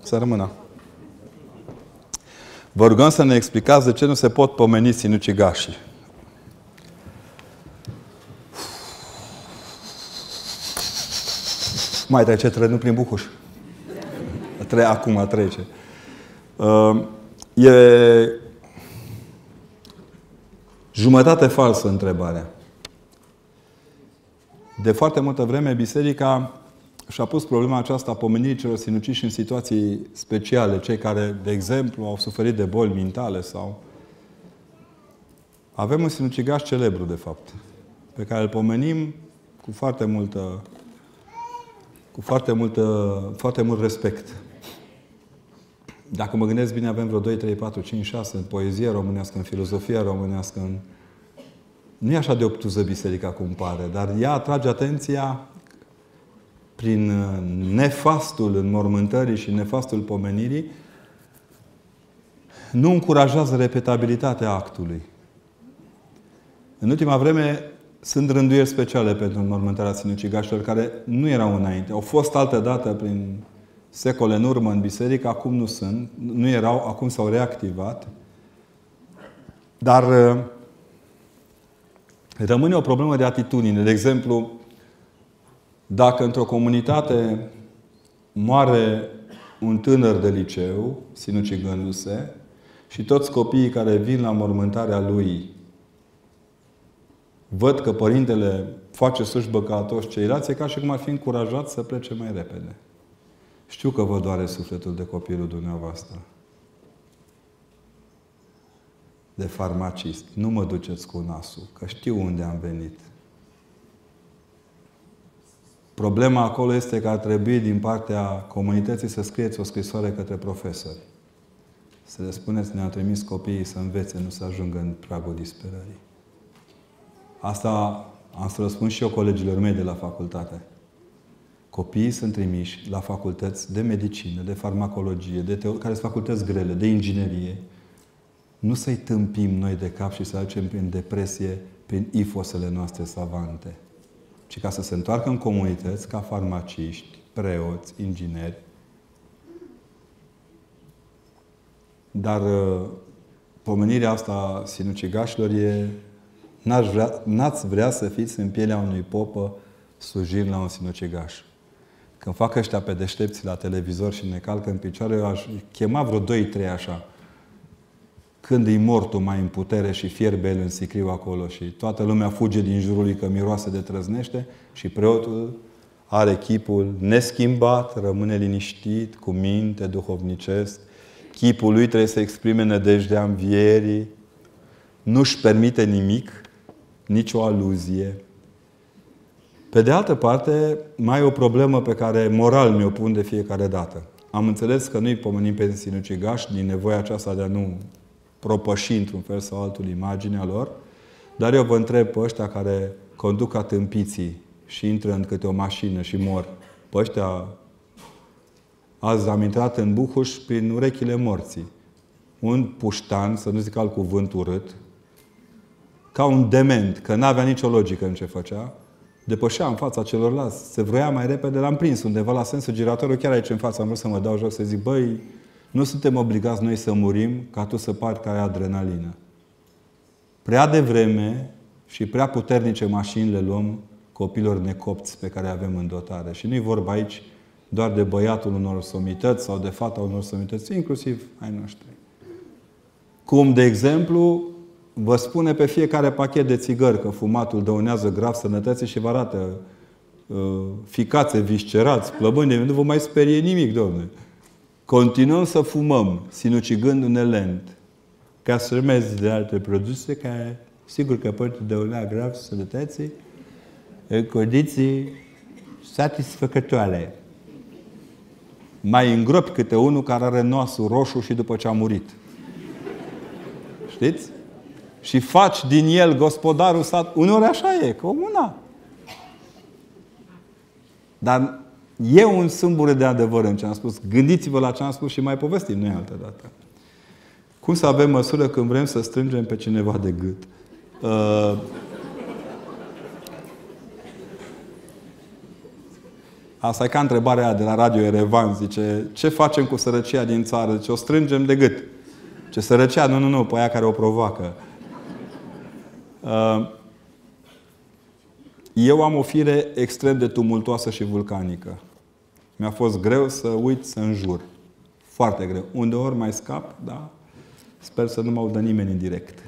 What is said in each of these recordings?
Să rămână. Vă rugăm să ne explicați de ce nu se pot pomeni sinucigașii. Mai trece, nu prin Bucuș. Acum trece. E jumătate falsă întrebarea. De foarte multă vreme, Biserica și-a pus problema aceasta a pomenirii celor sinuciși în situații speciale. Cei care, de exemplu, au suferit de boli mentale sau... Avem un sinucigaș celebru, de fapt, pe care îl pomenim cu foarte mult respect. Dacă mă gândesc bine, avem vreo 2, 3, 4, 5, 6 în poezie românească, în filozofia românească. Nu e așa de obtuză biserica cum pare, dar ea atrage atenția prin nefastul înmormântării și nefastul pomenirii. Nu încurajează repetabilitatea actului. În ultima vreme sunt rânduieri speciale pentru înmormântarea sinucigașilor care nu erau înainte. Au fost altădată prin secole în urmă în biserică, acum nu sunt. Nu erau, acum s-au reactivat. Dar rămâne o problemă de atitudine. De exemplu, dacă într-o comunitate moare un tânăr de liceu, sinucigându-se, și toți copiii care vin la mormântarea lui văd că părintele face slujbă ca toți ceilalți, e ca și cum ar fi încurajat să plece mai repede. Știu că vă doare sufletul de copilul dumneavoastră. De farmacist. Nu mă duceți cu nasul, că știu unde am venit. Problema acolo este că ar trebui din partea comunității să scrieți o scrisoare către profesori. Să le spuneți, ne-au trimis copiii să învețe, nu să ajungă în pragul disperării. Asta am să răspund și eu colegilor mei de la facultate. Copiii sunt trimiși la facultăți de medicină, de farmacologie, care sunt facultăți grele, de inginerie. Nu să-i tâmpim noi de cap și să aducem prin depresie, prin ifosele noastre savante. Ci ca să se întoarcă în comunități ca farmaciști, preoți, ingineri. Dar pomenirea asta sinucigașilor e... N-ați vrea să fiți în pielea unui popă slujind la un sinucigaș. Când fac ăștia pe deștepți la televizor și ne calcă în picioare, eu aș chema vreo 2-3 așa. Când e mortul mai în putere și fierbe el în sicriu acolo și toată lumea fuge din jurul lui că miroase de trăznește și preotul are chipul neschimbat, rămâne liniștit, cu minte, duhovnicesc. Chipul lui trebuie să exprime nădejdea învierii. Nu-și permite nimic, nicio aluzie. Pe de altă parte, mai e o problemă pe care moral mi-o pun de fiecare dată. Am înțeles că nu-i pomenim pe sinucigași din nevoia aceasta de a nu propăși într-un fel sau altul imaginea lor, dar eu vă întreb pe ăștia care conduc ca tâmpiții și intră în câte o mașină și mor. Pe ăștia azi am intrat în Bucuș prin urechile morții. Un puștan, să nu zic alt cuvânt urât, ca un dement, că n-avea nicio logică în ce făcea, depășea în fața celorlalți, se vroia mai repede, l-am prins undeva la sensul giratoriu, chiar aici în față, am vrut să mă dau jos, să zic, băi, nu suntem obligați noi să murim ca tu să pari că ai adrenalină. Prea devreme și prea puternice mașini le luăm copilor necopți pe care avem în dotare. Și nu-i vorba aici doar de băiatul unor somități sau de fata unor somități, inclusiv ai noștri. Cum, de exemplu, vă spune pe fiecare pachet de țigări că fumatul dăunează grav sănătății și vă arată ficațe viscerați, plămâni, nu vă mai sperie nimic, domnule. Continuăm să fumăm, sinucigându-ne lent, ca să urmezi de alte produse care, sigur că pot dăuna grav sănătății, în condiții satisfăcătoare. Mai îngropi câte unul care are nasul roșu și după ce a murit. Știți? Și faci din el gospodarul sat. Uneori așa e, comuna. Dar e un sâmbure de adevăr în ce am spus. Gândiți-vă la ce am spus și mai povestim noi altă dată. Cum să avem măsură când vrem să strângem pe cineva de gât? Asta e ca întrebarea aia de la Radio Erevan. Zice, ce facem cu sărăcia din țară? Zice, o strângem de gât. Ce sărăcia? Nu, pe aia care o provoacă. Eu am o fire extrem de tumultoasă și vulcanică. Mi-a fost greu să uit să înjur. Foarte greu. Undeori mai scap, da? Sper să nu mă audă nimeni în direct.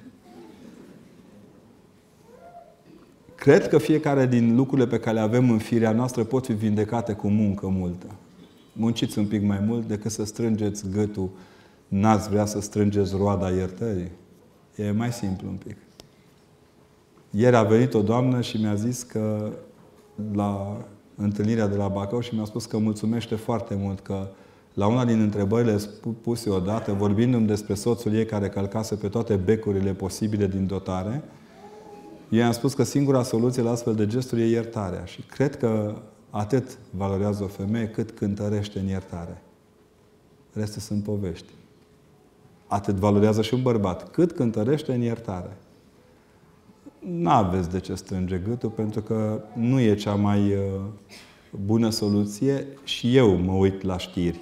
Cred că fiecare din lucrurile pe care le avem în firea noastră pot fi vindecate cu muncă multă. Munciți un pic mai mult decât să strângeți gâtul. N-ați vrea să strângeți roada iertării? E mai simplu un pic. Ieri a venit o doamnă și mi-a zis că la întâlnirea de la Bacău și mi-a spus că mulțumește foarte mult că la una din întrebările puse odată, vorbindu-mi despre soțul ei care călcase pe toate becurile posibile din dotare, eu i-am spus că singura soluție la astfel de gesturi e iertarea. Și cred că atât valorează o femeie cât cântărește în iertare. Restul sunt povești. Atât valorează și un bărbat cât cântărește în iertare. N-aveți de ce strânge gâtul, pentru că nu e cea mai bună soluție și eu mă uit la știri.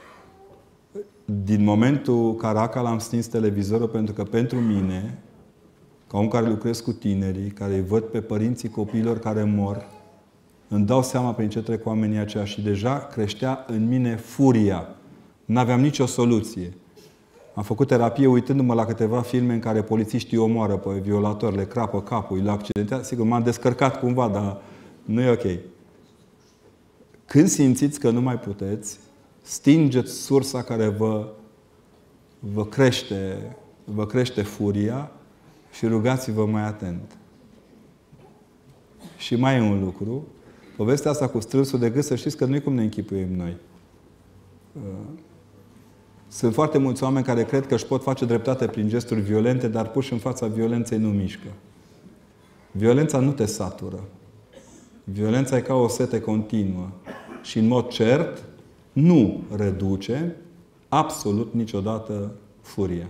Din momentul Caracal am stins televizorul pentru că pentru mine, ca om care lucrez cu tinerii, care îi văd pe părinții copiilor care mor, îmi dau seama prin ce trec oamenii aceia și deja creștea în mine furia. N-aveam nicio soluție. Am făcut terapie uitându-mă la câteva filme în care polițiștii omoară pe violatori, le crapă capul, le accidentează. Sigur, m-am descărcat cumva, dar nu e ok. Când simțiți că nu mai puteți, stingeți sursa care vă crește furia și rugați-vă mai atent. Și mai e un lucru. Povestea asta cu strânsul de gât, să știți că nu e cum ne închipuim noi. Sunt foarte mulți oameni care cred că își pot face dreptate prin gesturi violente, dar puși în fața violenței nu mișcă. Violența nu te satură. Violența e ca o sete continuă. Și în mod cert nu reduce absolut niciodată furia.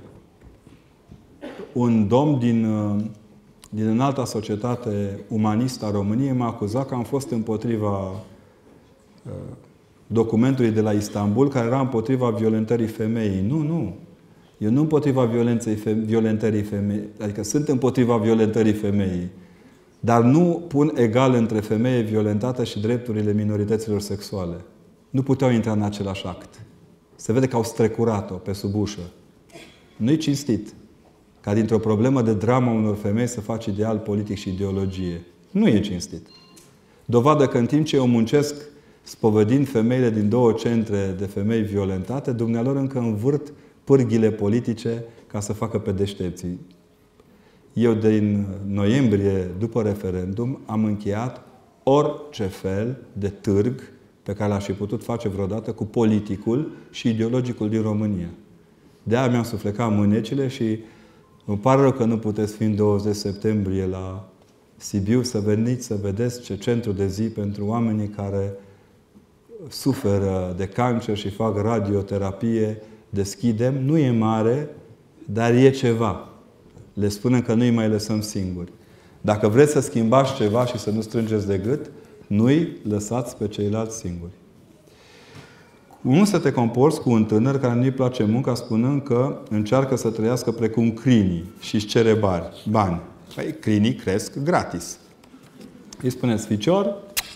Un domn din înalta societate umanistă a României m-a acuzat că am fost împotriva documentului de la Istanbul care era împotriva violentării femeii. Nu. Eu nu împotriva violentării femeii. Adică sunt împotriva violentării femeii. Dar nu pun egal între femeie violentată și drepturile minorităților sexuale. Nu puteau intra în același act. Se vede că au strecurat-o pe sub ușă. Nu-i cinstit ca dintr-o problemă de dramă unor femei să faci ideal politic și ideologie. Nu e cinstit. Dovadă că în timp ce eu muncesc spovedind femeile din 2 centre de femei violentate, dumnealor încă învârt pârghile politice ca să facă pe deștepții. Eu din noiembrie, după referendum, am încheiat orice fel de târg pe care l-aș fi putut face vreodată cu politicul și ideologicul din România. De-aia mi-am suflecat mânecile și îmi pare rău că nu puteți fi în 20 septembrie la Sibiu să veniți să vedeți ce centru de zi pentru oamenii care suferă de cancer și fac radioterapie deschidem. Nu e mare, dar e ceva. Le spunem că nu îi mai lăsăm singuri. Dacă vreți să schimbați ceva și să nu strângeți de gât, nu-i lăsați pe ceilalți singuri. Cum să te comporți cu un tânăr care nu-i place munca spunând că încearcă să trăiască precum crinii și își cere bani? Păi, crinii cresc gratis. Îi spuneți ficior,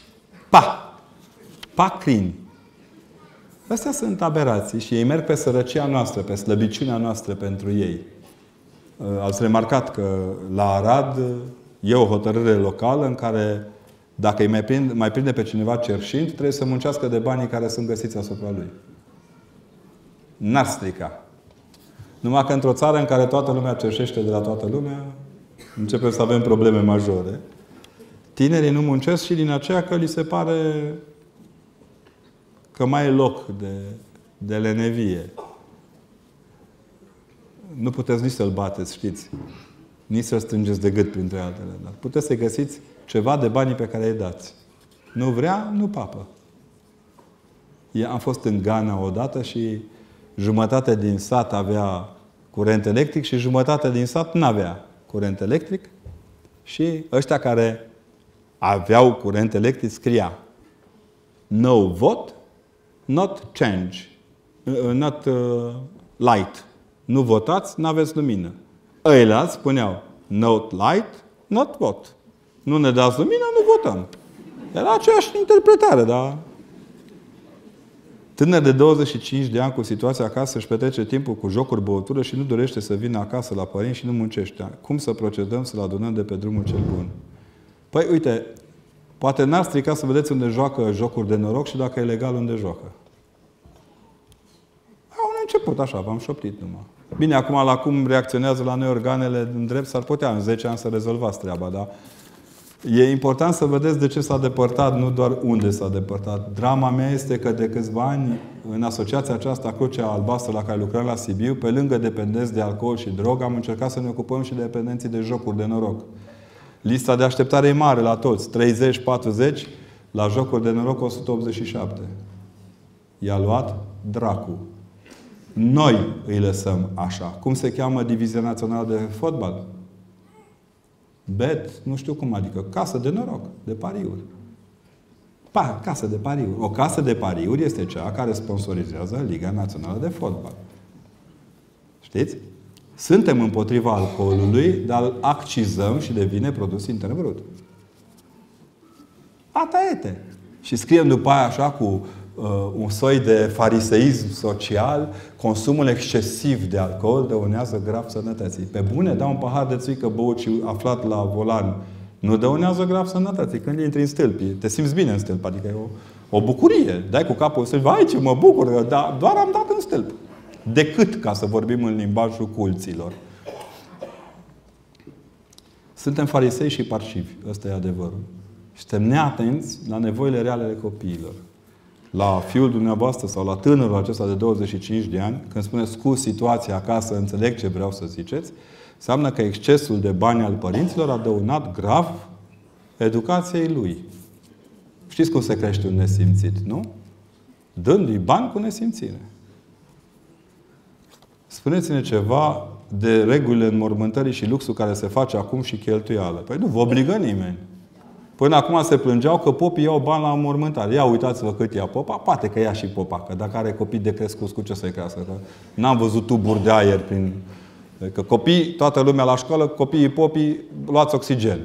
pa crini. Astea sunt aberații și ei merg pe sărăcia noastră, pe slăbiciunea noastră pentru ei. Ați remarcat că la Arad e o hotărâre locală în care dacă îi mai prinde pe cineva cerșind, trebuie să muncească de banii care sunt găsiți asupra lui. N-ar strica. Numai că într-o țară în care toată lumea cerșește de la toată lumea, începem să avem probleme majore. Tinerii nu muncesc și din aceea că li se pare că mai e loc de lenevie. Nu puteți nici să-l bateți, știți. Nici să-l strângeți de gât, printre altele. Dar puteți să găsiți ceva de banii pe care îi dați. Nu vrea, nu papă. Am fost în Ghana odată și jumătate din sat avea curent electric și jumătate din sat n-avea curent electric. Și ăștia care aveau curent electric scria No vote, not change. Not light. Nu votați, n-aveți lumină. Ăilalți spuneau not light, not vote. Nu ne dați lumină, nu votăm. Era aceeași interpretare, dar... Tânăr de 25 de ani cu situația acasă își petrece timpul cu jocuri, băutură și nu dorește să vină acasă la părinți și nu muncește. Cum să procedăm să-l adunăm de pe drumul cel bun? Păi, uite, poate n-ar strica să vedeți unde joacă jocuri de noroc și dacă e legal unde joacă. Au început așa, v-am șoptit numai. Bine, acum la cum reacționează la noi organele în drept, s-ar putea în 10 ani să rezolvați treaba, dar e important să vedeți de ce s-a depărtat, nu doar unde s-a depărtat. Drama mea este că de câțiva ani, în asociația aceasta Crucea Albastră la care lucrăm la Sibiu, pe lângă dependenți de alcool și drog, am încercat să ne ocupăm și de dependenții de jocuri de noroc. Lista de așteptare e mare la toți. 30-40, la jocuri de noroc 187. I-a luat dracu. Noi îi lăsăm așa. Cum se cheamă Divizia Națională de Fotbal? Bet, nu știu cum, adică casă de noroc, de pariuri. Casă de pariuri. O casă de pariuri este cea care sponsorizează Liga Națională de Fotbal. Știți? Suntem împotriva alcoolului, dar îl accizăm și devine produs intern brut. Ata este. Și scriem după aia așa cu un soi de fariseism social, consumul excesiv de alcool dăunează grav sănătății. Pe bune, da un pahar de țuică băut și aflat la volan, nu dăunează grav sănătății. Când intri în stâlpi, te simți bine în stâlp, adică e o bucurie. Dai cu capul în stâlp, vai ce mă bucur, dar doar am dat în stâlp. Decât ca să vorbim în limbajul culților. Suntem farisei și parșivi. Ăsta e adevărul. Și suntem neatenți la nevoile reale ale copiilor. La fiul dumneavoastră sau la tânărul acesta de 25 de ani, când spuneți cu situația acasă, înțeleg ce vreau să ziceți, înseamnă că excesul de bani al părinților a dăunat grav educației lui. Știți cum se crește un nesimțit, nu? Dându-i bani cu nesimțire. Spuneți-ne ceva de regulile înmormântării și luxul care se face acum și cheltuială. Păi nu vă obligă nimeni. Până acum se plângeau că popii iau bani la înmormântare. Ia uitați-vă cât ia popa. Poate că ia și popa. Că dacă are copii de crescuți, cu ce să-i crească? Că n-am văzut tuburi de aer prin... Că copii, toată lumea la școală, copiii popii, luați oxigen.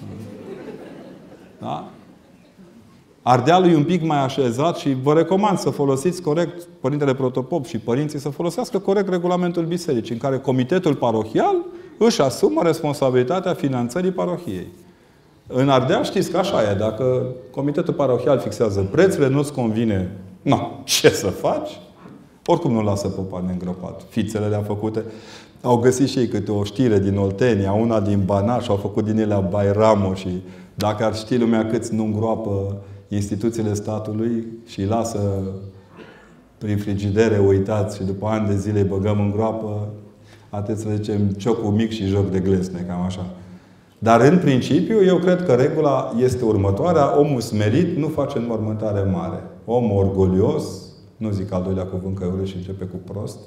Da? Ardealul e un pic mai așezat și vă recomand să folosiți corect, Părintele Protopop și părinții să folosească corect regulamentul bisericii, în care comitetul parohial își asumă responsabilitatea finanțării parohiei. În Ardeal știți că așa e. Dacă comitetul parohial fixează prețurile, nu-ți convine, ce să faci? Oricum nu lasă popa neîngropat. Fițele le-a făcute. Au găsit și ei câte o știre din Oltenia, una din Banat și au făcut din ele Bairamo și dacă ar ști lumea câți nu îngroapă instituțiile statului și îi lasă prin frigidere uitați și după ani de zile îi băgăm în groapă, atât să zicem ciocul mic și joc de glesne, cam așa. Dar în principiu, eu cred că regula este următoarea. Omul smerit nu face înmormântare mare. Omul orgolios, nu zic al doilea cuvânt că urât și începe cu prost,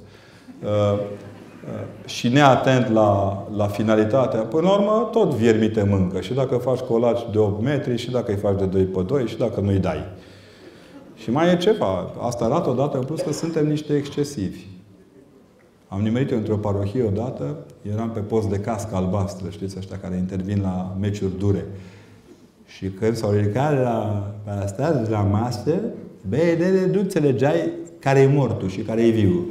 și neatent la finalitatea, până la urmă, tot viermi te mâncă. Și dacă faci colaci de 8 metri, și dacă îi faci de 2 pe 2, și dacă nu-i dai. Și mai e ceva. Asta arată odată în plus că suntem niște excesivi. Am nimerit eu într-o parohie odată, eram pe post de cască albastră, știți ăștia care intervin la meciuri dure. Și când s-au ridicat la parastaz, la masă, nu înțelegeai care e mortul și care e viu.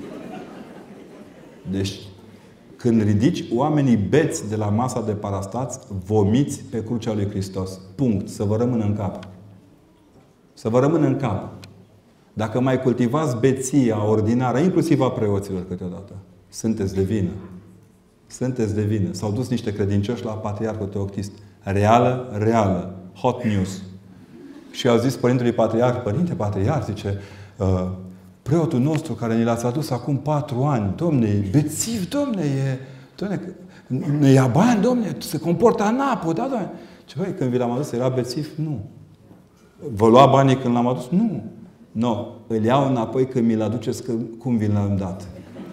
Deci, când ridici oamenii beți de la masa de parastați, vomiți pe crucea lui Hristos. Punct. Să vă rămână în cap. Să vă rămână în cap. Dacă mai cultivați beția ordinară, inclusiv a preoților câteodată, sunteți de vină. Sunteți de vină. S-au dus niște credincioși la Patriarhul Teoctist. Reală. Hot news. Și au zis Părintelui Patriarh, Părinte Patriarh, zice, preotul nostru care ne l-ați adus acum 4 ani, domne, e bețiv, domne, ne ia bani, domne, se comportă anapă, da, domne. Ce băi, când vi l-am adus, era bețiv? Nu. Vă lua banii când l-am adus? Nu. Nu. Îl iau înapoi când mi-l aduceți cum vi l-am dat.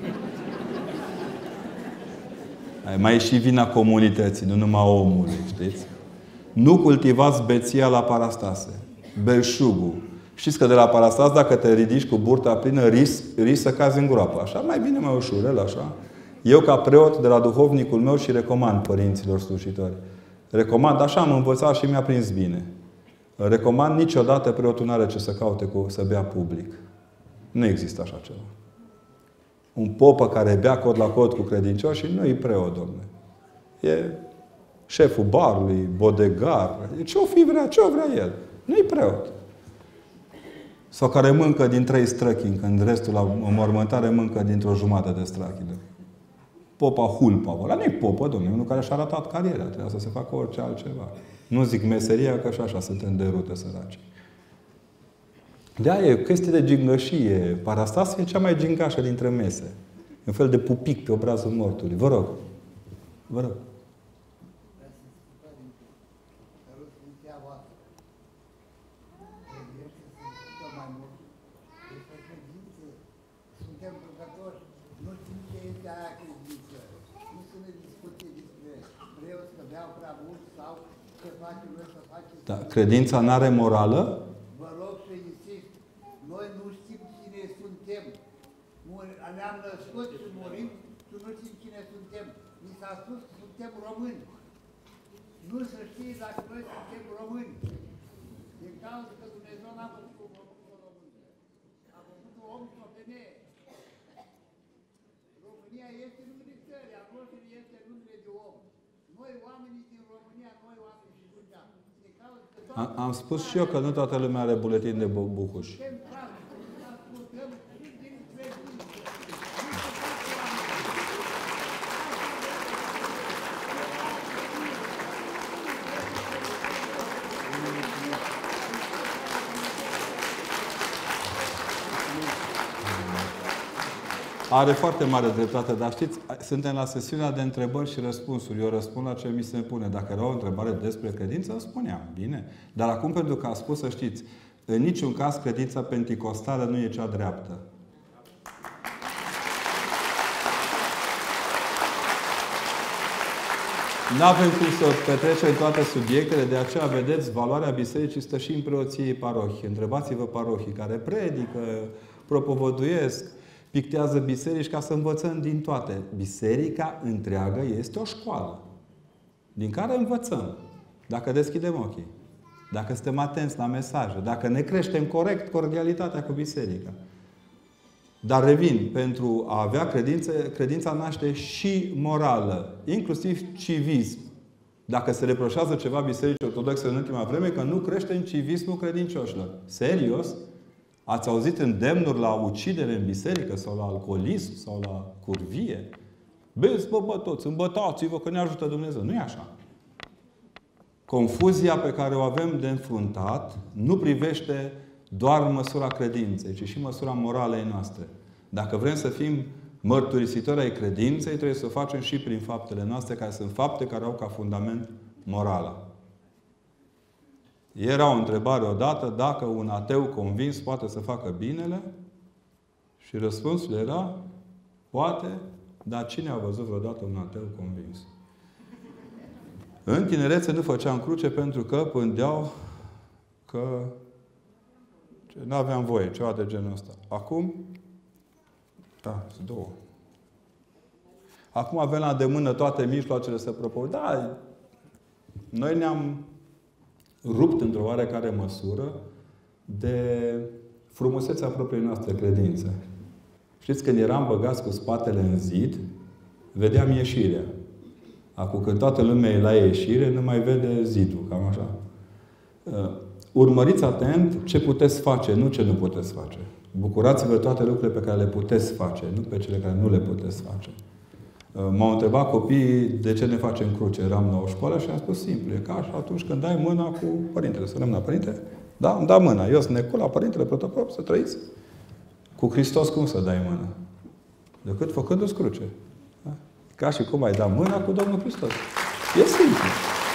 Mai e și vina comunității, nu numai omului, știți? Nu cultivați beția la parastase. Belșugul, Știți că de la parastas, dacă te ridici cu burta plină, risc să cazi în groapă. Așa, mai bine, mai ușurel, așa. Eu, ca preot, de la duhovnicul meu și recomand părinților slujitori. Recomand, așa am învățat și mi-a prins bine. Recomand, niciodată preotul nu are ce să caute să bea public. Nu există așa ceva. Un popă care bea cod la cod cu credincioșii nu e preot, domnule. E șeful barului, bodegar. Ce-o fi vrea, ce-o vrea el. Nu e preot. Sau care mâncă din 3 străchini, când restul la înmormântare mâncă dintr-o jumătate de străchină. Popa Hulpa. Ăla nu-i popă, domnule. Unul care și-a ratat cariera. Trebuia să se facă orice altceva. Nu zic meseria, că și așa suntem de rute săraci. De-aia e chestie de gingășie. Parastasia e cea mai gingașă dintre mese. Un fel de pupic pe obrazul mortului. Vă rog. Vă rog. Da, credința n-are morală? Vă rog să insist. Noi nu știm cine suntem. Ne-am născut și murim și nu știm cine suntem. Mi s-a spus că suntem români. Nu se știe dacă noi suntem români. Din cauza că Dumnezeu n-a făcut un român. A făcut un om și o femeie. România este numele țării, a noastră este numele de om. Noi oamenii din România, noi oamenii din Bucea. Am spus și eu că nu toată lumea are buletin de Buhuș. Are foarte mare dreptate, dar știți, suntem la sesiunea de întrebări și răspunsuri. Eu răspund la ce mi se pune. Dacă era o întrebare despre credință, îmi spuneam. Bine. Dar acum, pentru că a spus, să știți, în niciun caz credința penticostală nu e cea dreaptă. Nu avem cum să petrecem toate subiectele, de aceea, vedeți, valoarea bisericii stă și în preoției parohii. Întrebați-vă parohii care predică, propovăduiesc, pictează biserici ca să învățăm din toate. Biserica întreagă este o școală din care învățăm. Dacă deschidem ochii, dacă suntem atenți la mesaje, dacă ne creștem corect cordialitatea cu biserica. Dar revin, pentru a avea credință, credința naște și morală, inclusiv civism. Dacă se reproșează ceva bisericii ortodoxe în ultima vreme, că nu crește în civismul credincioșilor. Serios? Ați auzit îndemnuri la ucidere în biserică sau la alcoolism sau la curvie? Beți, bă, toți, îmbătați-vă că ne ajută Dumnezeu. Nu e așa. Confuzia pe care o avem de înfruntat nu privește doar măsura credinței, ci și măsura moralei noastre. Dacă vrem să fim mărturisitori ai credinței, trebuie să o facem și prin faptele noastre, care sunt fapte care au ca fundament morala. Era o întrebare odată dacă un ateu convins poate să facă binele și răspunsul era poate, dar cine a văzut vreodată un ateu convins? În tinerețe nu făceam cruce pentru că pândeau că nu aveam voie, ceva de genul ăsta. Acum, da, sunt două. Acum avem la îndemână toate mijloacele să propovăduim. Da, noi ne-am rupt într-o oarecare măsură de frumusețea propriei noastre credințe. Știți, când eram băgați cu spatele în zid, vedeam ieșirea. Acum, când toată lumea e la ieșire, nu mai vede zidul, cam așa. Urmăriți atent ce puteți face, nu ce nu puteți face. Bucurați-vă toate lucrurile pe care le puteți face, nu pe cele care nu le puteți face. M-au întrebat copiii de ce ne facem cruce. Eram la o școală și am spus simplu. E ca și atunci când dai mâna cu părintele. Să rămână părinte? Da, îmi da mâna. Eu sunt necul la părintele protopop, să trăiți. Cu Hristos cum să dai mâna? Decât făcându-ți cruce. Da? Ca și cum ai da mâna cu Domnul Hristos. E simplu.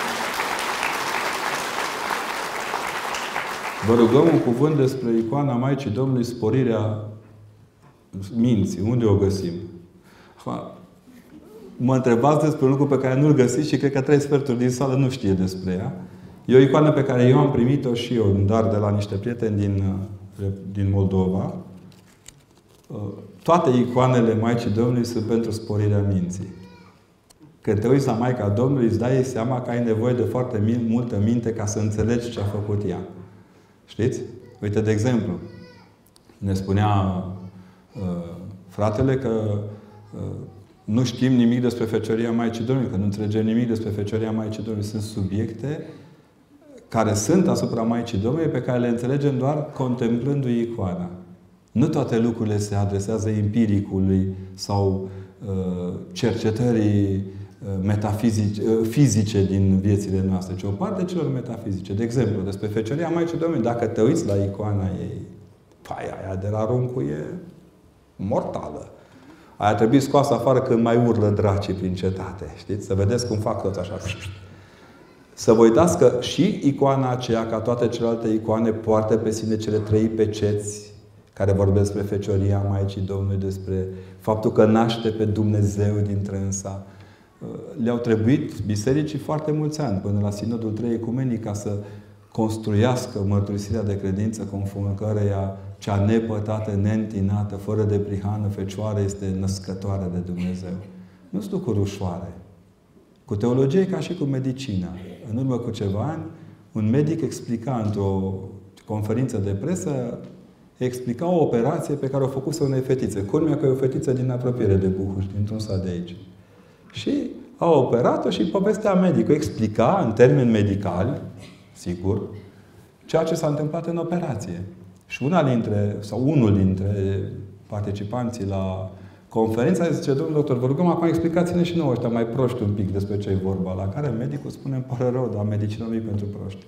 Vă rugăm un cuvânt despre icoana Maicii Domnului, sporirea minții. Unde o găsim? Mă întrebați despre un lucru pe care nu-l găsiți și cred că 3/4 din sală nu știe despre ea. E o icoană pe care eu am primit-o și eu, un dar de la niște prieteni din din Moldova, toate icoanele Maicii Domnului sunt pentru sporirea minții. Când te uiți la Maica Domnului, îți dai seama că ai nevoie de foarte multă minte ca să înțelegi ce a făcut ea. Știți? Uite, de exemplu, ne spunea fratele că nu știm nimic despre Fecioria Maicii Domnului, că nu înțelegem nimic despre Fecioria Maicii Domnului. Sunt subiecte care sunt asupra Maicii Domnului, pe care le înțelegem doar contemplându-i icoana. Nu toate lucrurile se adresează empiricului sau cercetării fizice din viețile noastre, ci o parte celor metafizice. De exemplu, despre Fecioria Maicii Domnului, dacă te uiți la icoana ei, aia de la Runcu e mortală. Aia trebuie scoasă afară când mai urlă dracii prin cetate. Știți? Să vedeți cum fac toți așa. Să vă uitați că și icoana aceea, ca toate celelalte icoane, poartă pe sine cele 3 peceți care vorbesc despre Fecioria Maicii Domnului, despre faptul că naște pe Dumnezeu din trânsa. Le-au trebuit bisericii foarte mulți ani, până la Sinodul 3 Ecumenic, ca să construiască mărturisirea de credință conform căreia cea nepătată, neîntinată, fără de prihană, Fecioară este născătoare de Dumnezeu. Nu sunt lucruri ușoare. Cu teologie ca și cu medicina. În urmă cu ceva ani, un medic explica într-o conferință de presă, explica o operație pe care o făcuse unei fetițe. Culmea că e o fetiță din apropiere de Buhuș, dintr-un sat de aici. Și a operat-o și povestea medicului explica, în termeni medicali, sigur, ceea ce s-a întâmplat în operație. Și unul dintre participanții la conferința zice: domnul doctor, vă rugăm acum explicați-ne și nouă ăștia mai proști un pic despre ce e vorba. La care medicul spune: îmi pare rău, dar medicina nu e pentru proști.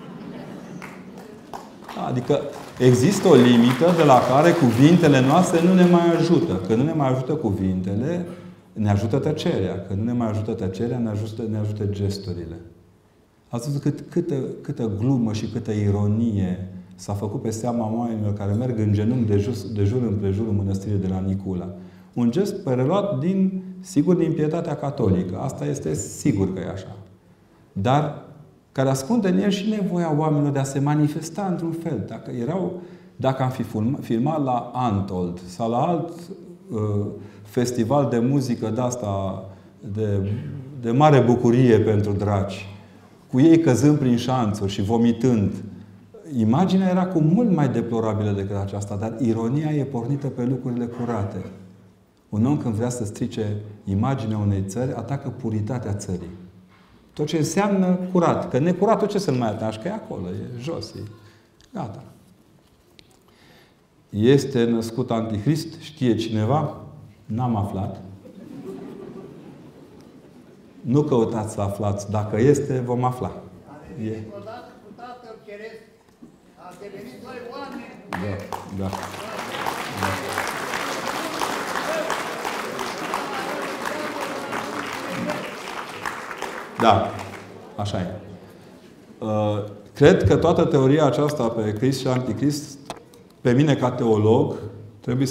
Adică există o limită de la care cuvintele noastre nu ne mai ajută. Când nu ne mai ajută cuvintele, ne ajută tăcerea. Când nu ne mai ajută tăcerea, ne ajută gesturile. Ați văzut câtă glumă și câtă ironie s-a făcut pe seama oamenilor care merg în genunchi de jur împrejurul mănăstirii de la Nicula. Un gest preluat sigur din pietatea catolică. Asta este sigur că e așa. Dar care ascunde în el și nevoia oamenilor de a se manifesta într-un fel. Dacă am fi filmat la Antold sau la alt festival de muzică de-asta de mare bucurie pentru draci, cu ei căzând prin șanțuri și vomitând, imaginea era cu mult mai deplorabilă decât aceasta, dar ironia e pornită pe lucrurile curate. Un om, când vrea să strice imaginea unei țări, atacă puritatea țării. Tot ce înseamnă curat. Că necuratul ce să-l mai ataci? Că e acolo, e jos, e gata. Este născut Antichrist? Știe cineva? N-am aflat. Nu căutați să aflați. Dacă este, vom afla. A devenit odată cu Tatăl Ceresc. A devenit doi oameni. Da. Da. Așa e. Cred că toată teoria aceasta pe Crist și Antichrist, pe mine ca teolog, trebuie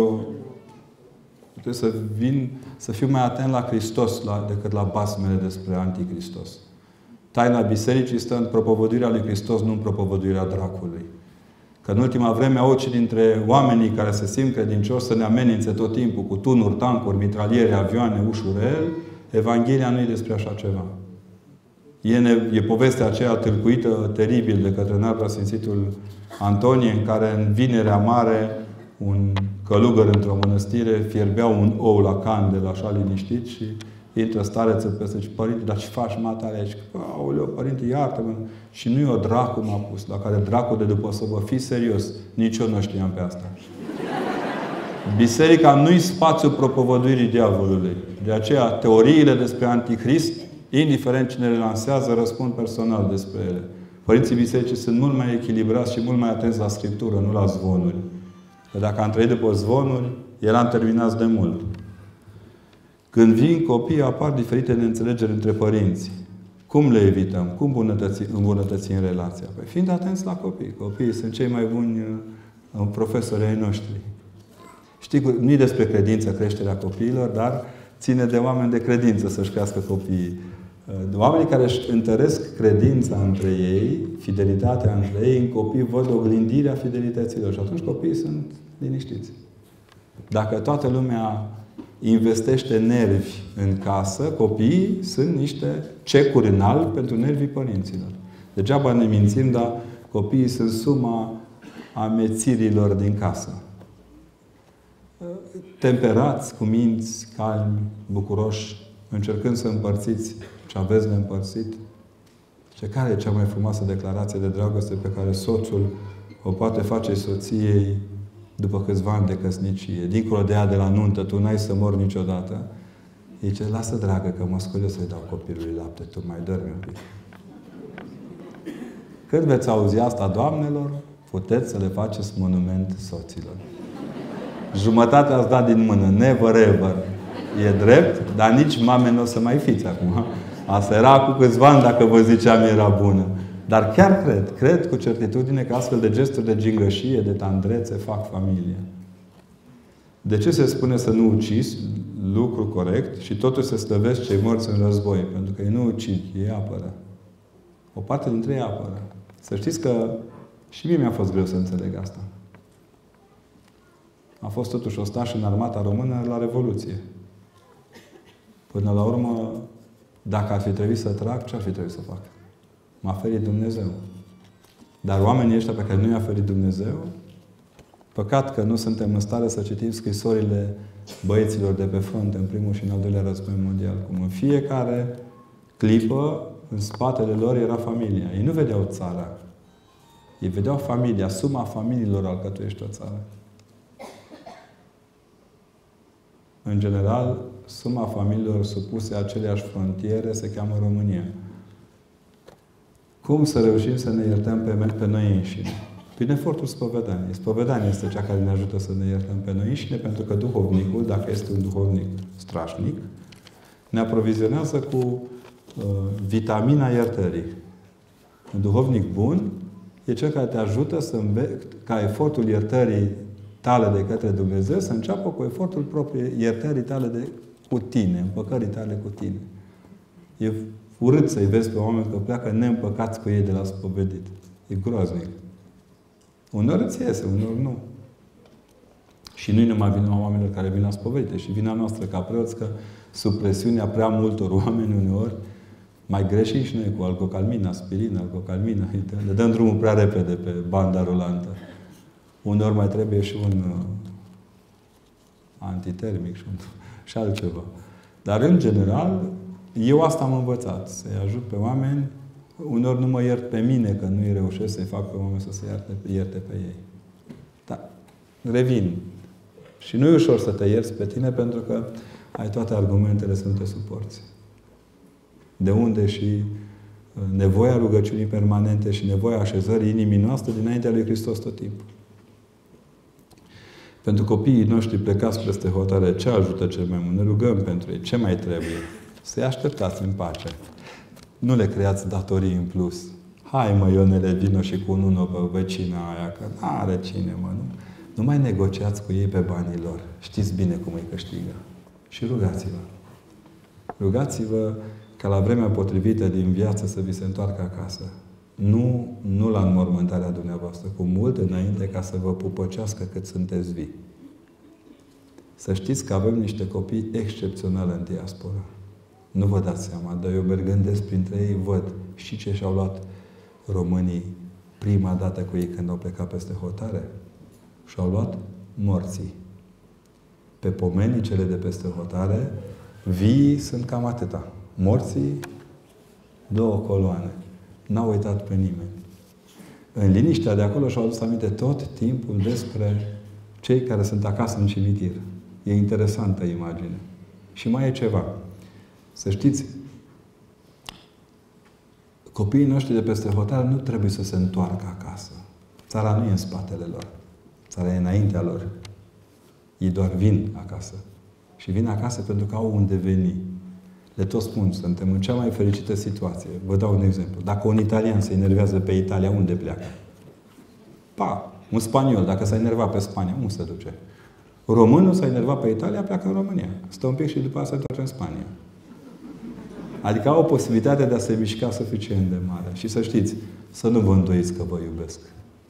să fiu mai atent la Hristos decât la basmele despre Anticristos. Taina Bisericii stă în propovăduirea lui Hristos, nu în propovăduirea dracului. Că în ultima vreme orice dintre oamenii care se simt credincioși să ne amenințe tot timpul cu tunuri, tancuri, mitraliere, avioane, ușurel, Evanghelia nu e despre așa ceva. E povestea aceea tâlcuită teribil de către înarpreasfințitul Antonie, în care în Vinerea Mare un călugăr într-o mănăstire fierbea un ou la candelă, așa liniștit, și intră starețul peste și: părinte, dar ce faci, matale aici? Aoleu, părinte, iartă-mă. Și nu-i o dracu m-a pus, la care dracu de după să vă fi serios. Nici eu nu știam pe asta. Biserica nu-i spațiul propovăduirii diavolului. De aceea, teoriile despre Antichrist, indiferent cine le lansează, răspund personal despre ele. Părinții bisericii sunt mult mai echilibrați și mult mai atenți la Scriptură, nu la zvonuri. Că dacă am trăit după zvonuri, eram terminați de mult. Când vin copii, apar diferite neînțelegeri între părinți. Cum le evităm? Cum îmbunătățim relația? Păi fiind atenți la copii. Copiii sunt cei mai buni profesori ai noștri. Știi, nu e despre credință creșterea copiilor, dar ține de oameni de credință să-și crească copiii. Oamenii care își întăresc credința între ei, fidelitatea între ei, în copii văd oglindirea fidelităților. Și atunci copiii sunt liniștiți. Dacă toată lumea investește nervi în casă, copiii sunt niște cecuri în alb pentru nervii părinților. Degeaba ne mințim, dar copiii sunt suma amețirilor din casă. Temperați, cuminți, calmi, bucuroși, încercând să împărțiți ce aveți de împărțit. Care e cea mai frumoasă declarație de dragoste pe care soțul o poate face soției după câțiva ani de căsnicie? Dincolo de ea de la nuntă, tu n-ai să mori niciodată. Zice, lasă dragă că mă scol eu să-i dau copilului lapte, tu mai dormi un pic. Când veți auzi asta, doamnelor, puteți să le faceți monument soților. Jumătate ați dat din mână, never ever. E drept, dar nici mame nu o să mai fiți acum. Asta era cu câțiva ani, dacă vă ziceam, era bună. Dar chiar cred cu certitudine că astfel de gesturi de gingășie, de tandrețe, fac familie. De ce se spune să nu ucizi? Lucru corect. Și totuși se slăvesc cei morți în război. Pentru că ei nu ucid, ei apără. O parte dintre ei apără. Să știți că și mie mi-a fost greu să înțeleg asta. A fost totuși ostaș în armata română la Revoluție. Până la urmă, dacă ar fi trebuit să trag, ce ar fi trebuit să fac? M-a ferit Dumnezeu. Dar oamenii ăștia pe care nu i-a ferit Dumnezeu, păcat că nu suntem în stare să citim scrisorile băieților de pe front în primul și în al doilea război mondial. Cum în fiecare clipă, în spatele lor era familia. Ei nu vedeau țara. Ei vedeau familia. Suma familiilor alcătuiește o țară. În general, suma familiilor supuse aceleași frontiere se cheamă România. Cum să reușim să ne iertăm pe noi înșine? Prin efortul spovedaniei. Spovedania este cea care ne ajută să ne iertăm pe noi înșine, pentru că duhovnicul, dacă este un duhovnic strașnic, ne aprovizionează cu vitamina iertării. Un duhovnic bun e cel care te ajută ca efortul iertării tale de către Dumnezeu să înceapă cu efortul propriu iertării tale cu tine, împăcării tale cu tine. E urât să-i vezi pe oameni că pleacă neîmpăcați cu ei de la spovedit. E groaznic. Uneori îți iese, uneori nu. Și nu-i numai vina oamenilor care vin la spovedite, și vina noastră ca preoți că sub presiunea prea multor oameni uneori mai greșim și noi cu alcocalmină, aspirină, alcocalmină. Le dăm drumul prea repede pe banda rulantă. Uneori mai trebuie și un antitermic și altceva. Dar, în general, eu asta am învățat. Să-i ajut pe oameni. Uneori nu mă iert pe mine că nu-i reușesc să-i fac pe oameni să se ierte pe ei. Dar, revin. Și nu e ușor să te ierți pe tine pentru că ai toate argumentele să nu te suporți. De unde și nevoia rugăciunii permanente și nevoia așezării inimii noastre dinaintea lui Hristos tot timpul. Pentru copiii noștri plecați peste hotare, ce ajută cel mai mult? Ne rugăm pentru ei. Ce mai trebuie? Să-i așteptați în pace. Nu le creați datorii în plus. Hai mă, Ionele, vino și cu unul pe vecina aia, că n-are cine, mă, nu? Nu mai negociați cu ei pe banii lor. Știți bine cum îi câștigă. Și rugați-vă. Rugați-vă ca la vremea potrivită din viață să vi se întoarcă acasă. Nu la înmormântarea dumneavoastră, cu mult înainte ca să vă pupăcească cât sunteți vii. Să știți că avem niște copii excepționale în diaspora. Nu vă dați seama, dar eu mergând printre ei văd și ce și-au luat românii prima dată cu ei când au plecat peste hotare. Și-au luat morții. Pe pomenii cele de peste hotare, vii sunt cam atâta. Morții, 2 coloane. N-au uitat pe nimeni. În liniștea de acolo și-au adus aminte tot timpul despre cei care sunt acasă în cimitir. E interesantă imagine. Și mai e ceva. Să știți, copiii noștri de peste hotare nu trebuie să se întoarcă acasă. Țara nu e în spatele lor. Țara e înaintea lor. Ei doar vin acasă. Și vin acasă pentru că au unde veni. Le tot spun, suntem în cea mai fericită situație. Vă dau un exemplu. Dacă un italian se enervează pe Italia, unde pleacă? Un spaniol, dacă s-a enervat pe Spania, unde se duce? Românul s-a enervat pe Italia, pleacă în România. Stă un pic și după aceea se întoarce în Spania. Adică au posibilitatea de a se mișca suficient de mare. Și să știți, să nu vă îndoiți că vă iubesc.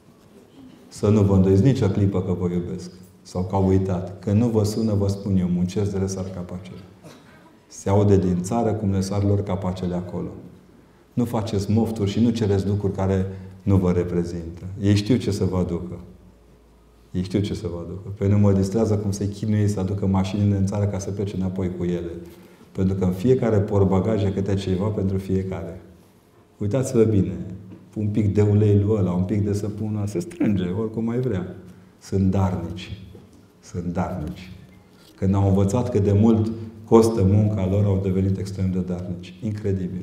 Să nu vă îndoiți nicio clipă că vă iubesc. Sau că au uitat. Că nu vă sună, vă spun eu, muncesc de le sar capacele. Se aude din țară cum le sar lor capacele acolo. Nu faceți mofturi și nu cereți lucruri care nu vă reprezintă. Ei știu ce să vă aducă. Ei știu ce să vă aducă. Pe nu mă distrează cum se chinuie să aducă mașinile în țară ca să plece înapoi cu ele. Pentru că în fiecare portbagaje câte ceva pentru fiecare. Uitați-vă bine. Un pic de ulei lui ăla, un pic de săpună, se strânge, oricum mai vrea. Sunt darnici. Sunt darnici. Când au învățat cât de mult costă munca lor, au devenit extrem de darnici. Incredibil.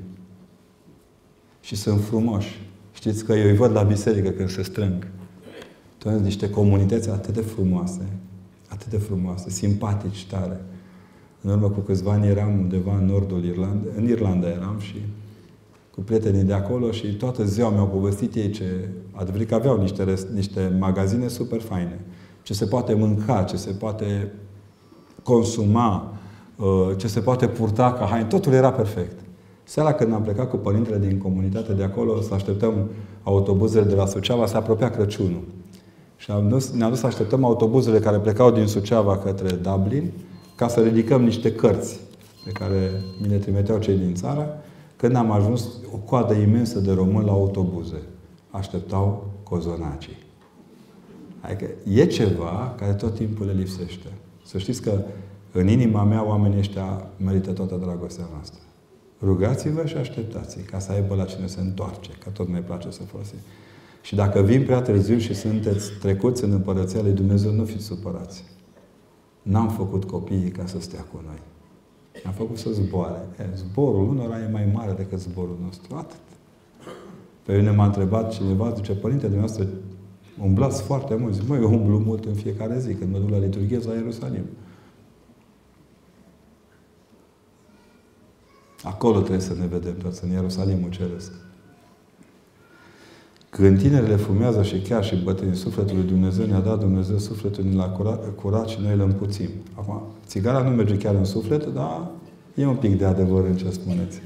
Și sunt frumoși. Știți că eu îi văd la biserică când se strâng. Toate niște comunități atât de frumoase, simpatici, tare. În urmă cu câțiva ani eram undeva în nordul Irlandei, în Irlanda eram și cu prietenii de acolo și toată ziua mi-au povestit ei ce adevărat că aveau niște magazine super faine. Ce se poate mânca, ce se poate consuma, ce se poate purta ca haine. Totul era perfect. Seara când am plecat cu părintele din comunitate de acolo să așteptăm autobuzele de la Suceava, se apropia Crăciunul. Și ne-am dus să așteptăm autobuzele care plecau din Suceava către Dublin ca să ridicăm niște cărți pe care mi le trimiteau cei din țară. Când am ajuns, o coadă imensă de români la autobuze. Așteptau cozonacii. Adică e ceva care tot timpul le lipsește. Să știți că în inima mea oamenii ăștia merită toată dragostea noastră. Rugați-vă și așteptați ca să aibă la cine se întoarce, că tot ne place să folosim. Și dacă vin prea târziu și sunteți trecuți în Împărăția lui Dumnezeu, nu fiți supărați. N-am făcut copiii ca să stea cu noi. Am făcut să zboare. Zborul unora e mai mare decât zborul nostru. Atât. Pe mine m-a întrebat cineva, zice, Părinte, dumneavoastră umblați foarte mult. Zic, măi, eu umblu mult în fiecare zi, când mă duc la liturghie la Ierusalim. Acolo trebuie să ne vedem toți, în Ierusalimul Ceresc. Când tinerile fumează și chiar și bătrâni, sufletul lui Dumnezeu ne-a dat Dumnezeu sufletul la curat și noi îl împuțim. Acum, țigara nu merge chiar în suflet, dar e un pic de adevăr în ce spuneți.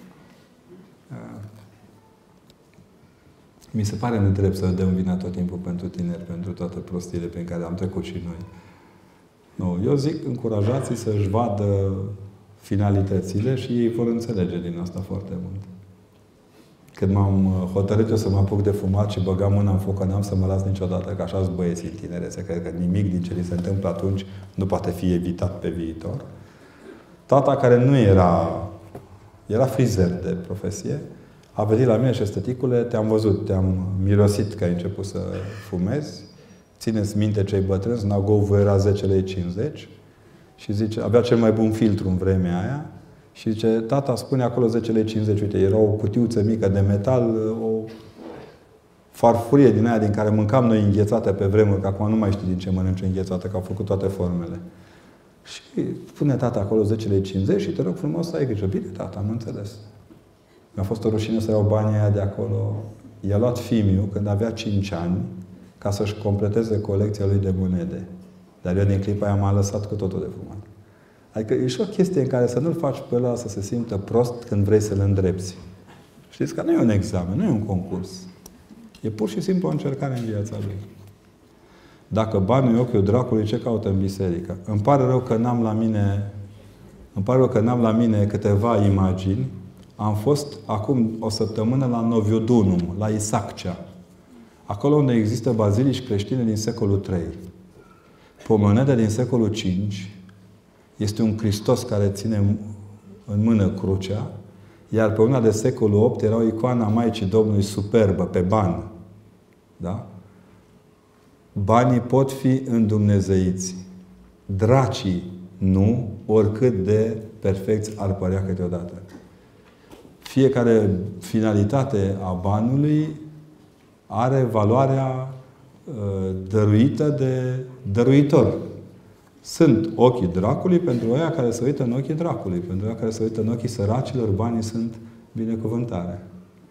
Mi se pare nedrept să dăm vina tot timpul pentru tineri, pentru toate prostiile prin care am trecut și noi. Nu, eu zic, încurajați-i să-și vadă finalitățile și ei vor înțelege din asta foarte mult. Când m-am hotărât eu să mă apuc de fumat și băgam mâna în foc, că n-am să mă las niciodată, că așa-s băieții în tinerețe. Cred că nimic din ce li se întâmplă atunci nu poate fi evitat pe viitor. Tata, care nu era frizer de profesie, a venit la mine și zis, tăticule, te-am văzut, te-am mirosit că ai început să fumezi. Țineți minte cei bătrâni, Znagovul era 10 lei 50 și zice, avea cel mai bun filtru în vremea aia. Și zice, tata spune acolo 10 lei 50. Uite, era o cutiuță mică de metal, o farfurie din aia din care mâncam noi înghețată pe vremuri, că acum nu mai știu din ce mănânci înghețată, că au făcut toate formele. Și pune tata acolo 10 lei 50 și te rog frumos să ai grijă. Bine, tata, am înțeles. Mi-a fost o rușine să iau banii aia de acolo. I-a luat fiimiu când avea 5 ani ca să-și completeze colecția lui de monede. Dar eu din clipa aia m-a lăsat cu totul de fumat. Adică e și o chestie în care să nu-l faci pe ăla să se simtă prost când vrei să-l îndrepți. Știți că nu e un examen, nu e un concurs. E pur și simplu o încercare în viața lui. Dacă banii e ochiul dracului, ce caută în biserică? Îmi pare rău că n-am la mine câteva imagini. Am fost acum o săptămână la Noviodunum, la Isaccea. Acolo unde există bazilici creștine din secolul III. Pe o monedă din secolul V este un Hristos care ține în mână crucea, iar pe una de secolul VIII era o icoană a Maicii Domnului superbă, pe ban. Da? Banii pot fi îndumnezeiți. Dracii nu, oricât de perfecți ar părea câteodată. Fiecare finalitate a banului are valoarea dăruită de dăruitor. Sunt ochii dracului pentru aia care se uită în ochii dracului. Pentru aia care se uită în ochii săracilor, banii sunt binecuvântare.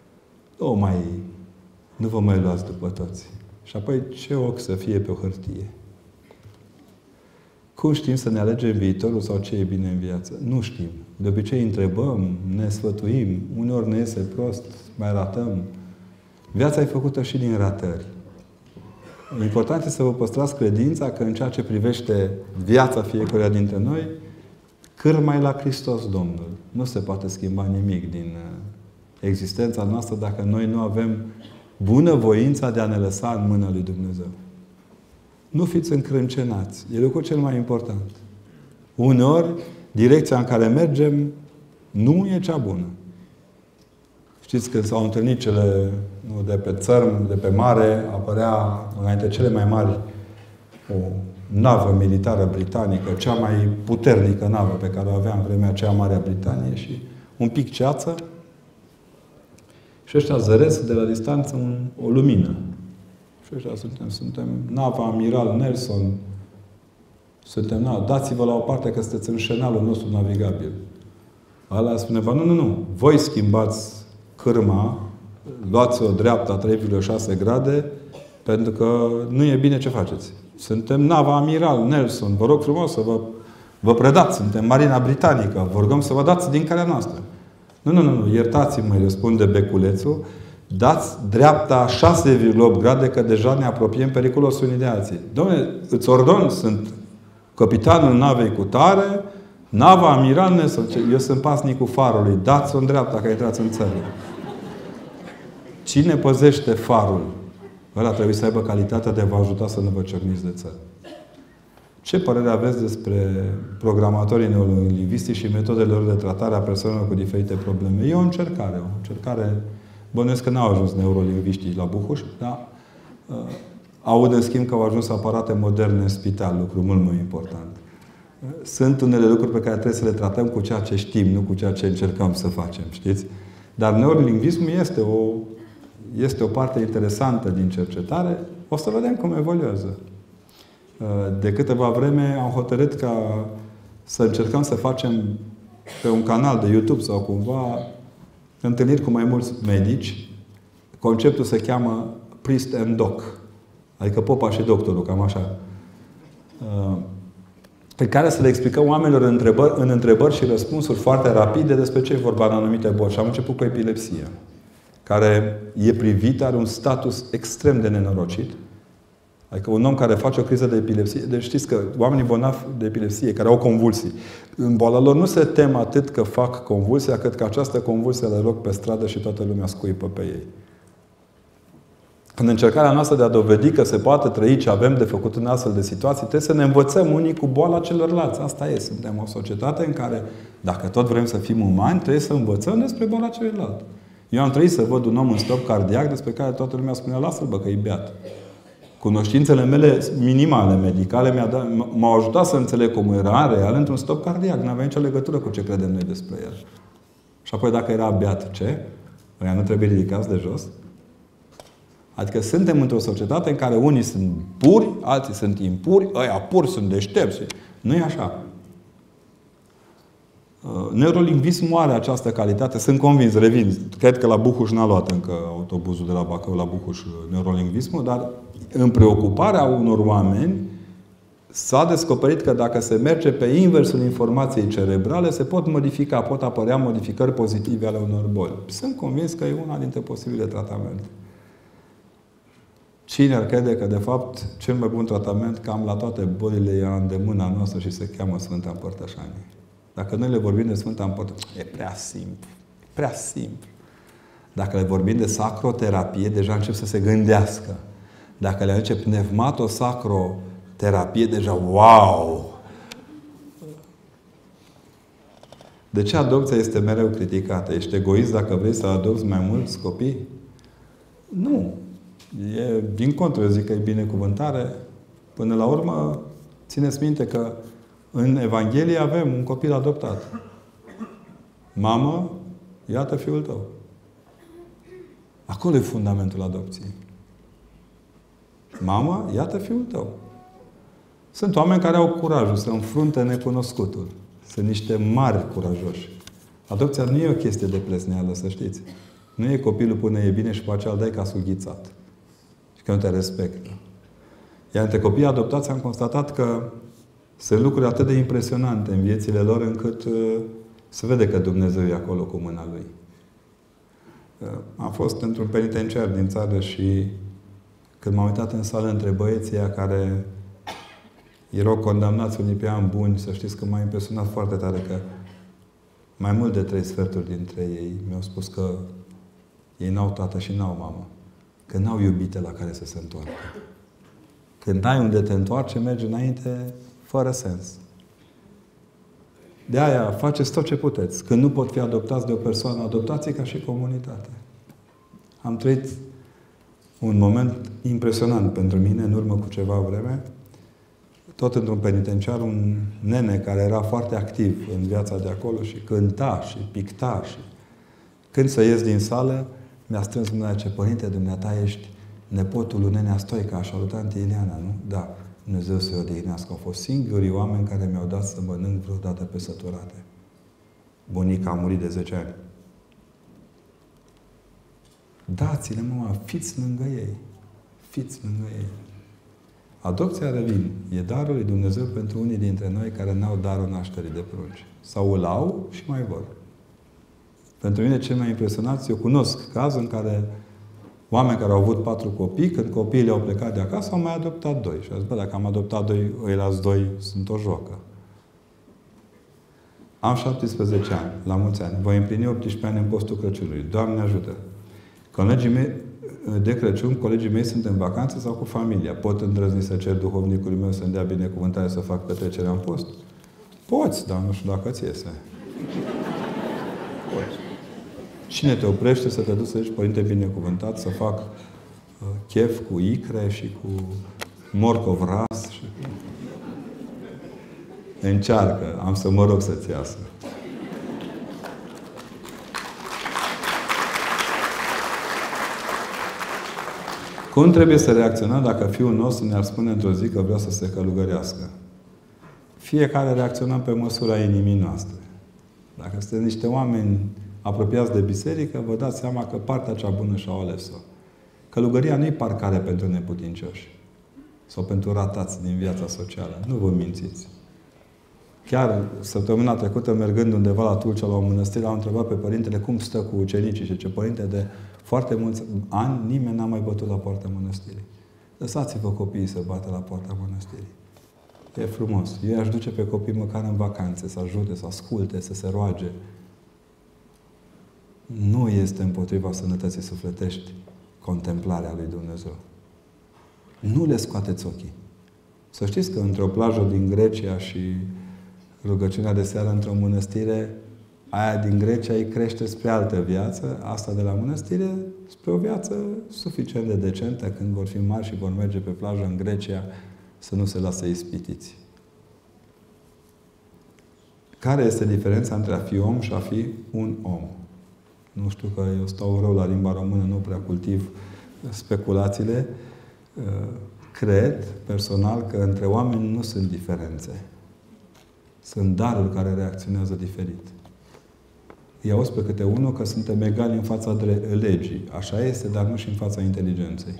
Nu vă mai luați după toți. Și apoi ce ochi să fie pe o hârtie? Cum știm să ne alegem viitorul sau ce e bine în viață? Nu știm. De obicei întrebăm, ne sfătuim, uneori ne iese prost, mai ratăm. Viața e făcută și din ratări. Important este să vă păstrați credința că în ceea ce privește viața fiecăruia dintre noi, cârma e la Hristos Domnul. Nu se poate schimba nimic din existența noastră dacă noi nu avem bunăvoința de a ne lăsa în mâna lui Dumnezeu. Nu fiți încrâncenați. E lucrul cel mai important. Uneori, direcția în care mergem nu e cea bună. Știți, când s-au întâlnit cele de pe țărm, de pe mare, apărea înainte cele mai mari o navă militară britanică, cea mai puternică navă pe care o avea în vremea aceea Marea Britanie și un pic ceață. Și ăștia zăresc de la distanță o lumină. Și ăștia suntem nava Amiral Nelson. Dați-vă la o parte că sunteți în șenalul nostru navigabil. Ala spune, nu. Voi schimbați cârma, luați-o dreapta 3,6 grade, pentru că nu e bine ce faceți. Suntem nava Amiral Nelson. Vă rog frumos să vă predați. Suntem Marina Britanică. Vă rugăm să vă dați din calea noastră. Nu. Iertați-mă, răspunde beculețul. Dați dreapta 6,8 grade, că deja ne apropiem periculos unii de alții. Dom'le, îți ordon, sunt capitanul navei cu tare, nava Amiral Nelson, eu sunt pasnicul farului. Dați-o în dreapta, că intrați în țară. Cine păzește farul? Ăla trebuie să aibă calitatea de a vă ajuta să nu vă ciocniți de țară. Ce părere aveți despre programatorii neurolingvistici și metodele lor de tratare a persoanelor cu diferite probleme? E o încercare. Bănuiesc că n-au ajuns neurolingviștii la Buhuș, dar aud în schimb că au ajuns aparate moderne în spital, lucru mult mai important. Sunt unele lucruri pe care trebuie să le tratăm cu ceea ce știm, nu cu ceea ce încercăm să facem, știți? Dar neurolingvismul este o parte interesantă din cercetare. O să vedem cum evoluează. De câteva vreme am hotărât ca să încercăm să facem pe un canal de YouTube sau cumva întâlniri cu mai mulți medici. Conceptul se cheamă Priest and Doc. Adică popa și doctorul, cam așa. Pe care să le explicăm oamenilor în întrebări și răspunsuri foarte rapide despre ce e vorba în anumite boli. Și am început cu epilepsia, care e privită, are un status extrem de nenorocit. Adică un om care face o criză de epilepsie, deci știți că oamenii bolnavi de epilepsie, care au convulsii, în boala lor nu se tem atât că fac convulsia, cât că această convulsie le loc pe stradă și toată lumea scuipă pe ei. În încercarea noastră de a dovedi că se poate trăi ce avem de făcut în astfel de situații, trebuie să ne învățăm unii cu boala celorlalți. Asta e. Suntem o societate în care, dacă tot vrem să fim umani, trebuie să învățăm despre boala celorlalți. Eu am trăit să văd un om în stop cardiac despre care toată lumea spunea, lasă-l bă, că e beat. Cunoștințele mele minimale, medicale, m-au ajutat să înțeleg cum era real într-un stop cardiac. Nu avea nicio legătură cu ce credem noi despre el. Și apoi dacă era beat, ce? Ăia nu trebuie ridicați de jos? Adică suntem într-o societate în care unii sunt puri, alții sunt impuri, ăia puri sunt deștepți. Nu e așa. Neurolingvismul are această calitate. Sunt convins, revin. Cred că la Buhuș n-a luat încă autobuzul de la Bacău la Buhuș neurolingvismul, dar în preocuparea unor oameni s-a descoperit că dacă se merge pe inversul informației cerebrale, se pot apărea modificări pozitive ale unor boli. Sunt convins că e una dintre posibile tratamente. Cine ar crede că, de fapt, cel mai bun tratament cam la toate bolile e îndemâna noastră și se cheamă Sfânta Împărtășanie. Dacă noi le vorbim de Sfânta Împărtășanie, e prea simplu. Prea simplu. Dacă le vorbim de sacroterapie, deja încep să se gândească. Dacă le aduce pneumatosacroterapie, deja wow! De ce adopția este mereu criticată? Ești egoist dacă vrei să adopți mai mulți copii? Nu. E, din contră, eu zic că e binecuvântare. Până la urmă, țineți minte că în Evanghelie avem un copil adoptat. Mamă, iată fiul tău. Acolo e fundamentul adopției. Mamă, iată fiul tău. Sunt oameni care au curajul să înfrunte necunoscutul. Sunt niște mari curajoși. Adopția nu e o chestie de plesneală, să știți. Nu e copilul până e bine și pe aceea îl dai ca sughițat. Și că nu te respectă. Iar între copiii adoptați am constatat că sunt lucruri atât de impresionante în viețile lor încât Se vede că Dumnezeu e acolo cu mâna Lui. Am fost într-un penitenciar din țară și când m-am uitat în sală între băieții ăia care erau condamnați unii pe ani buni, să știți că m-a impresionat foarte tare că mai mult de 3 sferturi dintre ei mi-au spus că ei n-au tată și n-au mamă. Că n-au iubite la care să se întoarcă. Când ai unde te întoarce, mergi înainte fără sens. De aia faceți tot ce puteți. Când nu pot fi adoptați de o persoană, adoptați-i ca și comunitate. Am trăit un moment impresionant pentru mine, în urmă cu ceva vreme, tot într-un penitenciar, un nene care era foarte activ în viața de acolo și cânta și picta și când să ies din sală, mi-a strâns mâna, ce părinte, dumneata ești nepotul lui Nenea Stoica, așa lui tanti Ileana, nu? Da. Dumnezeu să-i odihnească. Au fost singurii oameni care mi-au dat să mănânc vreodată pe săturate. Bunica a murit de 10 ani. Dați-le, mama, fiți lângă ei. Fiți lângă ei. Adopția, revin, e darul lui Dumnezeu pentru unii dintre noi care n-au darul nașterii de prunci. Sau îl au și mai vor. Pentru mine cel mai impresionat, eu cunosc cazul în care oameni care au avut 4 copii, când copiii le-au plecat de acasă, au mai adoptat 2. Și au zis, bă, dacă am adoptat 2, ăilalți 2 sunt o joacă. Am 17 ani, la mulți ani. Voi împlini 18 ani în postul Crăciunului. Doamne ajută! Colegii mei de Crăciun, colegii mei sunt în vacanță sau cu familia. Pot îndrăzni să cer duhovnicului meu să-mi dea binecuvântare să fac petrecerea în post? Poți, dar nu știu dacă ți iese. Poți. Cine te oprește să te duci să zici, părinte binecuvântat, să fac chef cu icre și cu morcov ras? Și... Încearcă. Am să mă rog să-ți iasă. Cum trebuie să reacționăm dacă fiul nostru ne-ar spune într-o zi că vrea să se călugărească? Fiecare reacționăm pe măsura inimii noastre. Dacă sunteți niște oameni apropiați de biserică, vă dați seama că partea cea bună și-au ales-o. Călugăria nu e parcare pentru neputincioși sau pentru ratați din viața socială. Nu vă mințiți. Chiar săptămâna trecută, mergând undeva la Tulcea, la o mănăstire, am întrebat pe părintele cum stă cu ucenicii și ce părinte, de foarte mulți ani nimeni n-a mai bătut la poarta mănăstirii. Lăsați-vă copiii să bată la poarta mănăstirii. E frumos. Eu i-aș duce pe copii măcar în vacanțe, să ajute, să asculte, să se roage. Nu este împotriva sănătății sufletești contemplarea lui Dumnezeu. Nu le scoateți ochii. Să știți că într-o plajă din Grecia și rugăciunea de seară într-o mănăstire, aia din Grecia îi crește spre altă viață, asta de la mănăstire spre o viață suficient de decentă, când vor fi mari și vor merge pe plajă în Grecia, să nu se lasă ispitiți. Care este diferența între a fi om și a fi un om? Nu știu că eu stau rău la limba română, nu prea cultiv speculațiile. Cred, personal, că între oameni nu sunt diferențe. Sunt daruri care reacționează diferit. Îi auzi pe câte unul că suntem egali în fața legii. Așa este, dar nu și în fața inteligenței.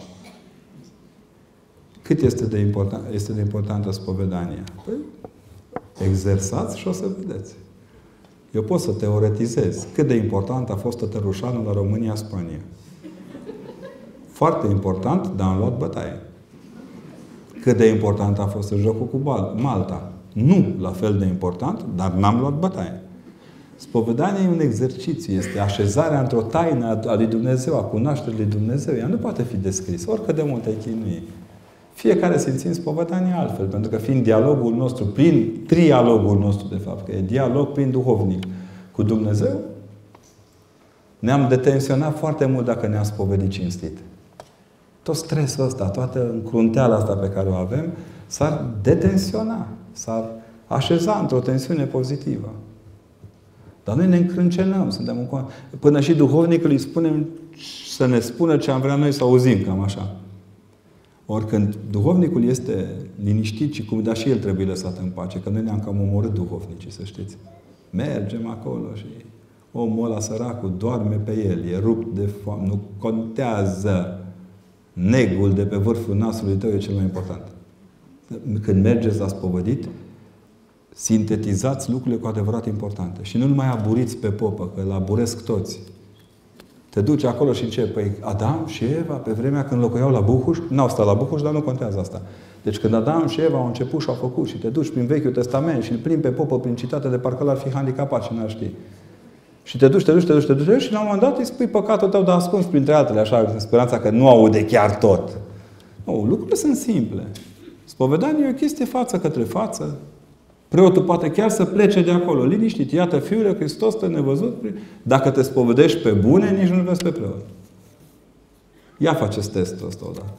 Cât este de importantă spovedania? Păi, exersați și o să vedeți. Eu pot să teoretizez cât de important a fost Tătărușanul la România-Spania. Foarte important, dar am luat bătaie. Cât de important a fost jocul cu Malta. Nu la fel de important, dar n-am luat bătaie. Spovedania e un exercițiu, este așezarea într-o taină a lui Dumnezeu, a cunoașterii lui Dumnezeu. Ea nu poate fi descrisă, oricât de mult ai chinui. Fiecare simțim spovedania altfel, pentru că fiind dialogul nostru, prin trialogul nostru, de fapt, că e dialog prin duhovnic cu Dumnezeu, ne-am detensionat foarte mult dacă ne-am spovedit cinstit. Tot stresul ăsta, toată încrunteala asta pe care o avem, s-ar detensiona, s-ar așeza într-o tensiune pozitivă. Dar noi ne încrâncenăm. Până și duhovnicul îi spunem să ne spună ce am vrea noi să auzim, cam așa. Ori când duhovnicul este liniștit și cum, dar și el trebuie lăsat în pace, că noi ne-am cam omorât duhovnicii, să știți. Mergem acolo și omul ăla săracul doarme pe el, e rupt de foame, nu contează. Negul de pe vârful nasului tău e cel mai important. Când mergeți la spovedit, sintetizați lucrurile cu adevărat importante. Și nu-l mai aburiți pe popă, că îl aburesc toți. Te duci acolo și începi. Păi Adam și Eva, pe vremea când locuiau la Buhuș, n-au stat la Buhuș, dar nu contează asta. Deci când Adam și Eva au început și au făcut și te duci prin Vechiul Testament și îl plimbi pe popă prin citate de parcă l-ar fi handicapat și n-ar ști. Și te duci și la un moment dat îi spui păcatul tău de ascuns printre altele, așa, în speranța că nu aude chiar tot. Nu, lucrurile sunt simple. Spovedania e o chestie față către față. Preotul poate chiar să plece de acolo, liniștit. Iată, Fiul Hristos te nevăzut. Dacă te spovedești pe bune, nici nu-l vezi pe preot. Ia faceți testul ăsta odată.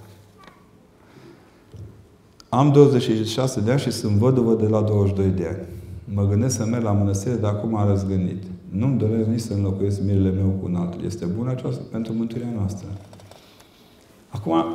Am 26 de ani și sunt văduvă de la 22 de ani. Mă gândesc să merg la mănăstire, dar acum am răzgândit. Nu-mi doresc nici să înlocuiesc mirele meu cu un altul. Este bună aceasta pentru mântuirea noastră. Acum,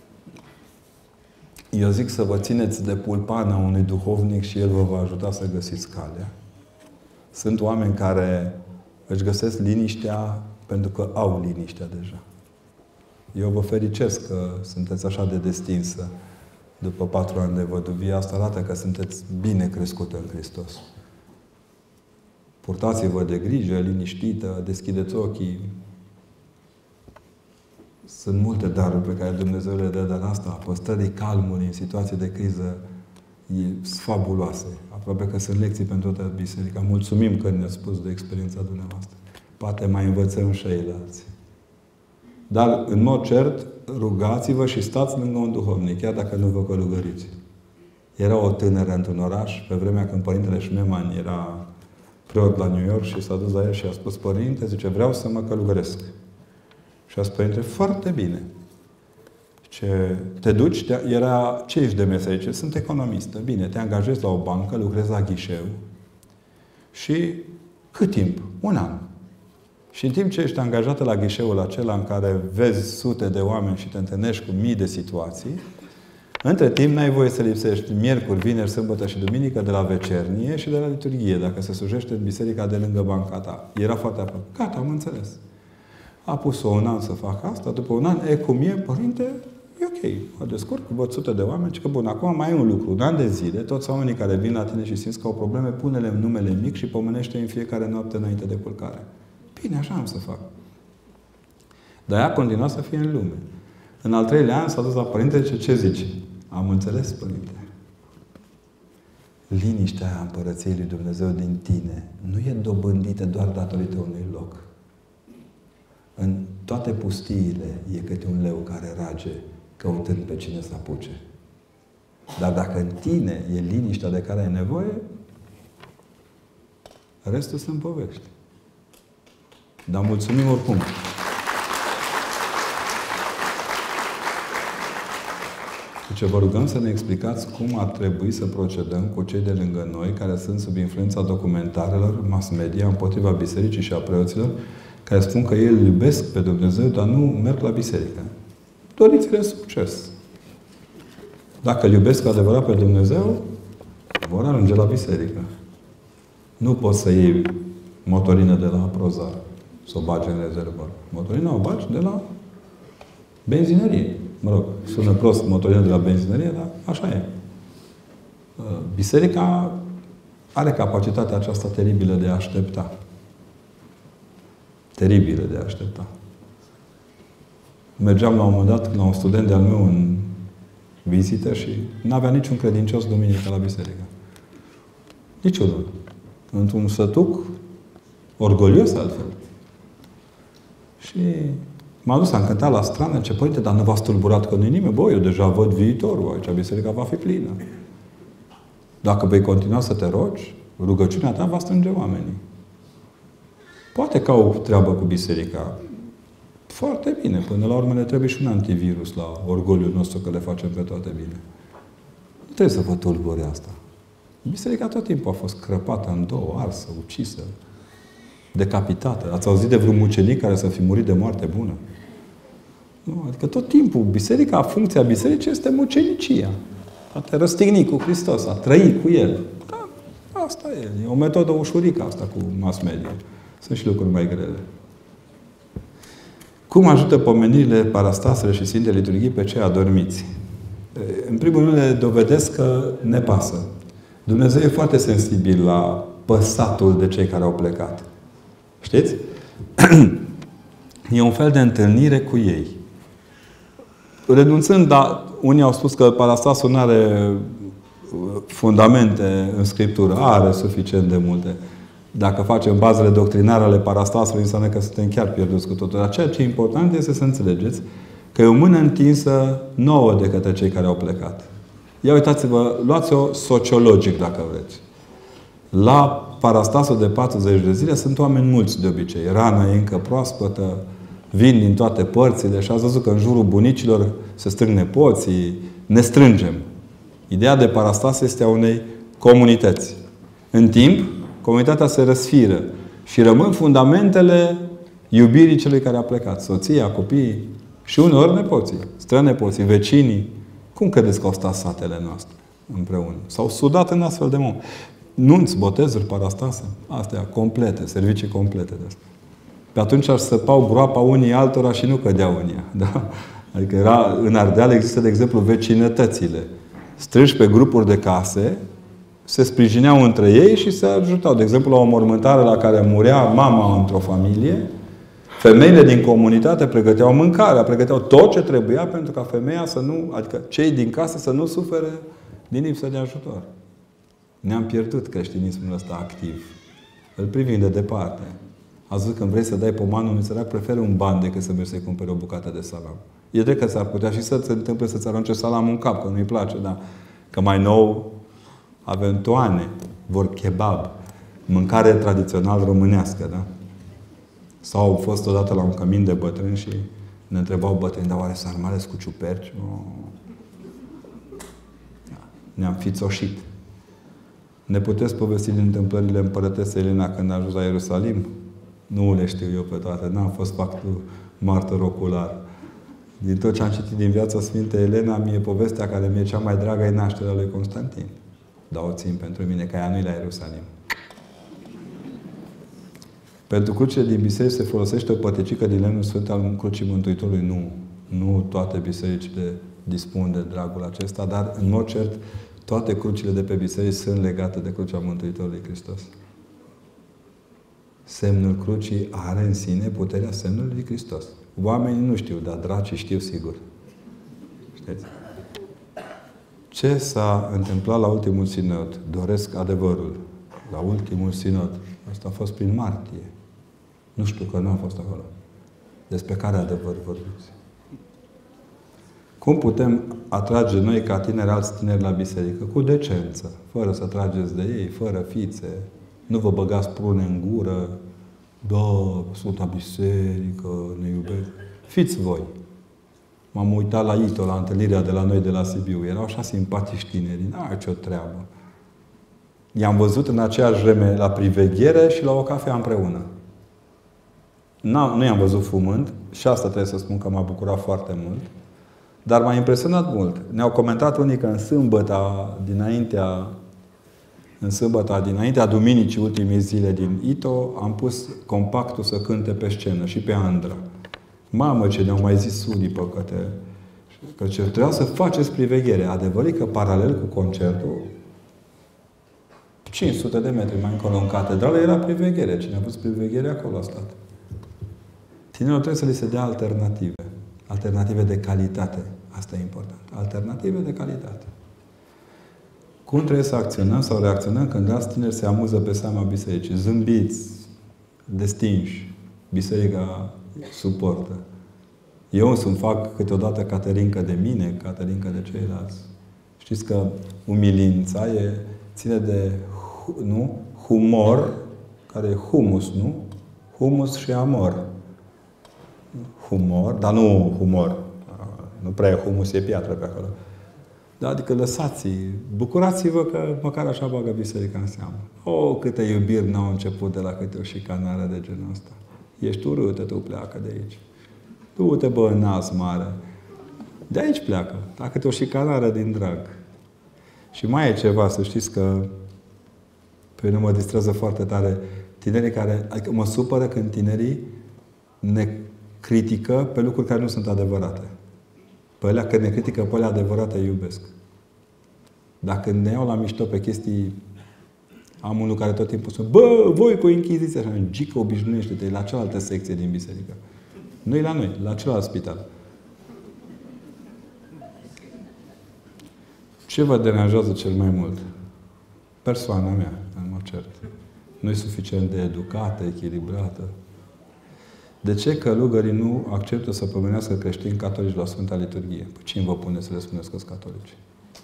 eu zic să vă țineți de pulpana unui duhovnic și el vă va ajuta să găsiți calea. Sunt oameni care își găsesc liniștea pentru că au liniștea deja. Eu vă fericesc că sunteți așa de destinsă după 4 ani de văduvie. Asta arată că sunteți bine crescută în Hristos. Purtați-vă de grijă, liniștită, deschideți ochii. Sunt multe daruri pe care Dumnezeu le dă, dar asta, păstrării calmului în situații de criză, e fabuloase. Aproape că sunt lecții pentru toată biserica. Mulțumim că ne-ați spus de experiența dumneavoastră. Poate mai învățăm și ceilalți. Dar, în mod cert, rugați-vă și stați lângă un duhovnic, chiar dacă nu vă călugăriți. Era o tânără într-un oraș, pe vremea când Părintele Șmeman era preot la New York și s-a dus la el și a spus: Părinte, zice, vreau să mă călugăresc. Și a spus Părinte, foarte bine. Ce te duci, era, ce ești de meserie? Sunt economistă. Bine, te angajezi la o bancă, lucrezi la ghișeu și cât timp? 1 an. Și în timp ce ești angajată la ghișeul acela în care vezi sute de oameni și te întâlnești cu mii de situații, între timp n-ai voie să lipsești miercuri, vineri, sâmbătă și duminică de la vecernie și de la liturghie, dacă se slujește în biserica de lângă banca ta. Era foarte aproape. Gata, am înțeles. A pus-o 1 an să facă asta, după 1 an, cum e, Părinte, e ok. Mă descurc, văd sute de oameni, și că bun, acum mai e un lucru. 1 an de zile, toți oamenii care vin la tine și simți că au probleme, pune-le în numele mic și pomenește în fiecare noapte înainte de culcare. Bine, așa am să fac. Dar ea continua să fie în lume. În al 3-lea an s-a dus la Părinte și ce zice? Am înțeles, Părinte. Liniștea aia Împărăției lui Dumnezeu din tine nu e dobândită doar datorită unui loc. În toate pustiile e câte un leu care rage căutând pe cine să apuce. Dar dacă în tine e liniștea de care ai nevoie, restul sunt povești. Dar mulțumim oricum. Deci vă rugăm să ne explicați cum ar trebui să procedăm cu cei de lângă noi care sunt sub influența documentarelor, mass media, împotriva bisericii și a preoților, care spun că ei îl iubesc pe Dumnezeu, dar nu merg la biserică. Doriți-le succes. Dacă îl iubesc cu adevărat pe Dumnezeu, vor ajunge la biserică. Nu poți să iei motorină de la Prozar, să o bagi în rezervor. Motorina o bagi de la benzinărie. Mă rog, sună prost motorină de la benzinărie, dar așa e. Biserica are capacitatea aceasta teribilă de a aștepta. Teribilă de a aștepta. Mergeam la un moment dat la un student de-al meu în vizită și n-avea niciun credincios duminică la biserică. Niciunul. Într-un sătuc orgolios altfel. Și m-a dus, am cântat la strană, ce Părinte, dar nu v-ați tulburat că nu-i nimeni? Bă, eu deja văd viitorul aici, biserica va fi plină. Dacă vei continua să te rogi, rugăciunea ta va strânge oamenii. Poate că au treabă cu biserica. Foarte bine. Până la urmă ne trebuie și un antivirus la orgoliul nostru că le facem pe toate bine. Nu trebuie să vă tulbure asta. Biserica tot timpul a fost crăpată în două, arsă, ucisă, decapitată. Ați auzit de vreun mucenic care să fi murit de moarte bună? Nu, adică tot timpul biserica, funcția bisericii este mucenicia. A te răstigni cu Hristos, a trăi cu El. Da, asta e. E o metodă ușurică asta cu mass media. Sunt și lucruri mai grele. Cum ajută pomenirile, parastasele și Sfintele Liturghii pe cei adormiți? În primul rând le dovedesc că ne pasă. Dumnezeu e foarte sensibil la păsatul de cei care au plecat. Știți? E un fel de întâlnire cu ei. Renunțând, dar unii au spus că parastasul nu are fundamente în Scriptură. Are suficient de multe. Dacă facem bazele doctrinare ale parastasului, înseamnă că suntem chiar pierduți cu totul. Dar ceea ce e important este să înțelegeți că e o mână întinsă nouă de către cei care au plecat. Ia uitați-vă, luați-o sociologic dacă vreți. La parastasul de 40 de zile sunt oameni mulți de obicei. Rana e încă proaspătă, vin din toate părțile și ați văzut că în jurul bunicilor se strâng nepoții, ne strângem. Ideea de parastas este a unei comunități. În timp, comunitatea se răsfiră și rămân fundamentele iubirii celui care a plecat. Soția, copiii și uneori nepoții, strănepoții, vecinii. Cum credeți că au stat satele noastre împreună? S-au sudat în astfel de moment. Nunți, botezuri, parastase. Astea complete, servicii complete de astea. Pe atunci ar săpau groapa unii altora și nu cădeau în ea. Da? Adică era, în Ardeal există, de exemplu, vecinătățile. Strânși pe grupuri de case, se sprijineau între ei și se ajutau. De exemplu, la o mormântare la care murea mama într-o familie, femeile din comunitate pregăteau mâncarea, pregăteau tot ce trebuia pentru ca femeia să nu, adică cei din casă să nu sufere din lipsă de ajutor. Ne-am pierdut creștinismul ăsta activ. Îl privim de departe. Ați văzut, când vrei să dai pomanul unui sărac, preferi un ban decât să mergi să-i cumperi o bucată de salam. E drept că ți-ar putea și să se întâmple să-ți arunce salamul în cap, că nu-i place, da? Că mai nou avem toane, vor kebab, mâncare tradițional românească, da? Sau au fost odată la un cămin de bătrâni și ne întrebau bătrâni, dar oare sarmales cu ciuperci? Ne-am fițoșit. Ne puteți povesti din întâmplările împărătesei Elena când a ajuns la Ierusalim? Nu le știu eu pe toate. N-am fost factul martor ocular. Din tot ce am citit din viața Sfintei Elena, mie povestea care mi-e cea mai dragă e nașterea lui Constantin. Dar o țin pentru mine, că ea nu-i la Ierusalim. Pentru crucile din biserici se folosește o păticică din lemnul sfânt al Crucii Mântuitorului? Nu. Nu toate bisericile dispun de dragul acesta, dar, în mod cert, toate crucile de pe biserici sunt legate de Crucea Mântuitorului Hristos. Semnul crucii are în sine puterea semnului lui Hristos. Oamenii nu știu, dar dracii știu sigur. Știți? Ce s-a întâmplat la ultimul sinod? Doresc adevărul. La ultimul sinod. Asta a fost prin martie. Nu știu că nu a fost acolo. Despre care adevăr vorbiți? Cum putem atrage noi ca tineri alți tineri la biserică? Cu decență. Fără să trageți de ei, fără fițe. Nu vă băgați prune în gură. Da, sunt la biserică, ne iubesc. Fiți voi. M-am uitat la Ito, la întâlnirea de la noi de la Sibiu. Erau așa simpatici tineri. N-are ce-o treabă. I-am văzut în aceeași vreme la priveghere și la o cafea împreună. Nu i-am văzut fumând și asta trebuie să spun că m-a bucurat foarte mult. Dar m-a impresionat mult. Ne-au comentat unii că în sâmbăta dinaintea duminicii ultimii zile din Ito, am pus compactul să cânte pe scenă și pe Andra. Mamă, ce ne-au mai zis unii păcate. Că ce trebuia să faceți priveghere. Adevărat că paralel cu concertul, 500 de metri mai încolo în catedrală era priveghere. Cine a pus priveghere, acolo a stat. Tinerilor trebuie să li se dea alternative. Alternative de calitate. Asta e important. Alternative de calitate. Cum trebuie să acționăm sau reacționăm când alți tineri se amuză pe seama bisericii? Zâmbiți, destinși. Biserica suportă. Eu însumi fac câteodată caterincă de mine, caterincă de ceilalți. Știți că umilința ține de humor, care e humus, nu? Humus și amor. Humor, dar nu humor. Nu prea e humus, e piatră pe acolo. Da, adică lăsați, bucurați-vă că măcar așa bagă biserica în seamă. O, câte iubiri n-au început de la câte o șicanare de genul ăsta. Ești urâtă, tu pleacă de aici. Du-te, bă, în nas mare. De aici pleacă. La câte o șicanare din drag. Și mai e ceva, să știți că pe mine mă distrează foarte tare tinerii care, adică mă supără când tinerii ne critică pe lucruri care nu sunt adevărate. Pe alea, când ne critică pe alea adevărate, iubesc. Dacă ne iau la mișto pe chestii, am unul care tot timpul spune, bă, voi cu Inchiziția, așa, gică, obișnuiește-te, la cealaltă secție din biserică. Nu-i la noi, la celălalt spital. Ce vă deranjează cel mai mult? Persoana mea, în mod cert. Nu e suficient de educată, echilibrată. De ce călugării nu acceptă să pomenească creștini catolici la Sfânta Liturghie? Păi cine vă pune să le spuneți că sunt catolici?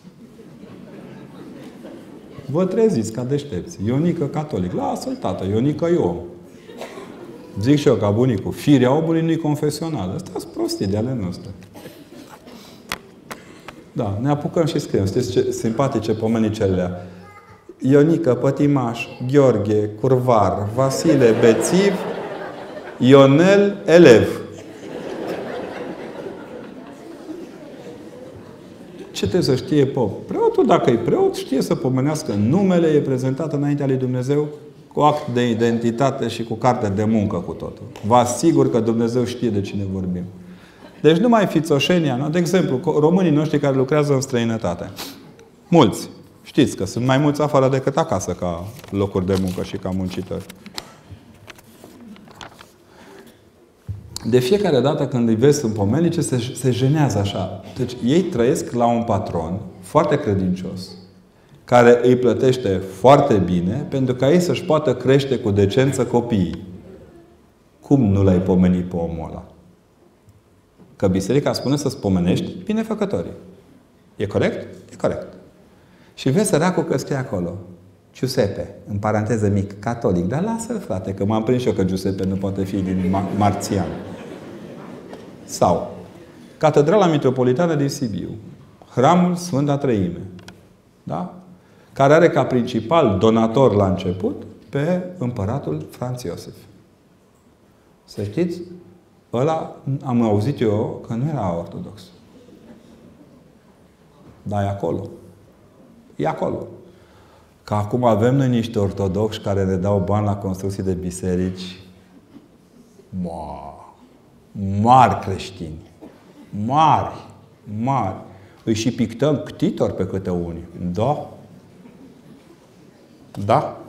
Vă treziți ca deștepți. Ionică catolic. Lasă-l, tată, Ionică e om. Zic și eu ca bunicul. Firea omului nu-i confesională. Astea-s prostii de ale noastre. Da, ne apucăm și scriem. Știți ce simpatice pomenicelea? Ionică, Pătimaș, Gheorghe, Curvar, Vasile, Bețiv, Ionel, elev. Ce trebuie să știe pop? Preotul, dacă e preot, știe să pomenească numele, e prezentat înaintea lui Dumnezeu cu act de identitate și cu carte de muncă cu totul. Vă asigur că Dumnezeu știe de cine vorbim. Deci nu mai fiți oșenia, nu? De exemplu, românii noștri care lucrează în străinătate. Mulți. Știți că sunt mai mulți afară decât acasă ca locuri de muncă și ca muncitori. De fiecare dată când îi vezi în pomenice, se jenează așa. Deci ei trăiesc la un patron foarte credincios, care îi plătește foarte bine pentru ca ei să-și poată crește cu decență copiii. Cum nu l-ai pomenit pe omul ăla? Că biserica spune să-ți pomenești binefăcătorii. E corect? E corect. Și vezi săracul că scrie acolo. Giuseppe, în paranteză mic, catolic. Dar lasă-l, frate, că m-am prins eu că Giuseppe nu poate fi din marțian. Sau Catedrala Mitropolitană din Sibiu. Hramul Sfânta Treime. Da? Care are ca principal donator la început pe împăratul Franț Iosif. Să știți, ăla am auzit eu că nu era ortodox. Dar e acolo. E acolo. Că acum avem noi niște ortodoxi care ne dau bani la construcții de biserici. Mari creștini. Mari. Mari. Îi și pictăm ctitori pe câte unii. Da. Da.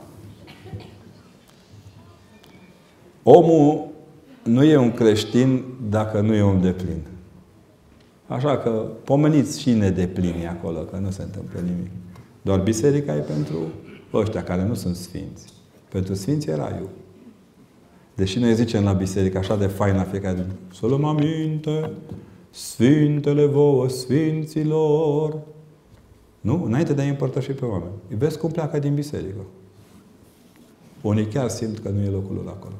Omul nu e un creștin dacă nu e un deplin. Așa că pomeniți și nedeplini acolo, că nu se întâmplă nimic. Doar biserica e pentru ăștia care nu sunt sfinți. Pentru sfinți e raiul. Deși noi zicem la biserică așa de fain la fiecare zi, să luăm aminte, Sfintele vouă, Sfinților. Nu? Înainte de a-i împărtăși pe oameni. Îi vezi cum pleacă din biserică. Unii chiar simt că nu e locul lor acolo.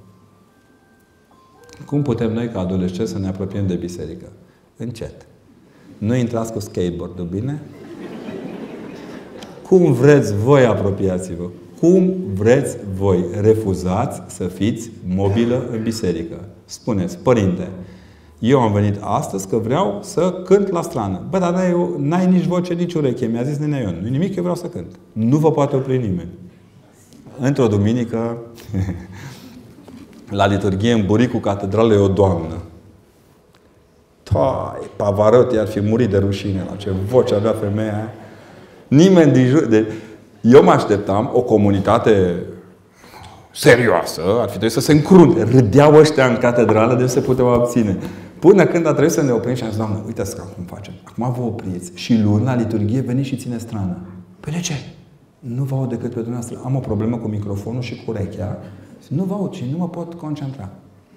Cum putem noi, ca adolescenți, să ne apropiem de biserică? Încet. Nu intrați cu skateboard-ul, bine? Cum vreți voi, apropiați-vă. Cum vreți voi. Refuzați să fiți mobilă în biserică. Spuneți, părinte, eu am venit astăzi că vreau să cânt la strană. Bă, dar n-ai nici voce, nici ureche. Mi-a zis nenea Ion. Nu-i nimic, eu vreau să cânt. Nu vă poate opri nimeni. Într-o duminică, la liturghie în buricul catedralei o doamnă. Pavarotti ar fi murit de rușine la ce voce avea femeia aia. Nimeni din jur... Eu mă așteptam o comunitate serioasă, ar fi trebuit să se încrunte. Râdeau ăștia în catedrală, de se puteau abține. Până când a trebuit să ne oprim și am zis, Doamnă, uitați cum facem. Acum vă opriți și luni la liturghie veniți și ține strană. Păi de ce? Nu vă aud decât pe dumneavoastră. Am o problemă cu microfonul și cu urechea. Nu vă aud și nu mă pot concentra.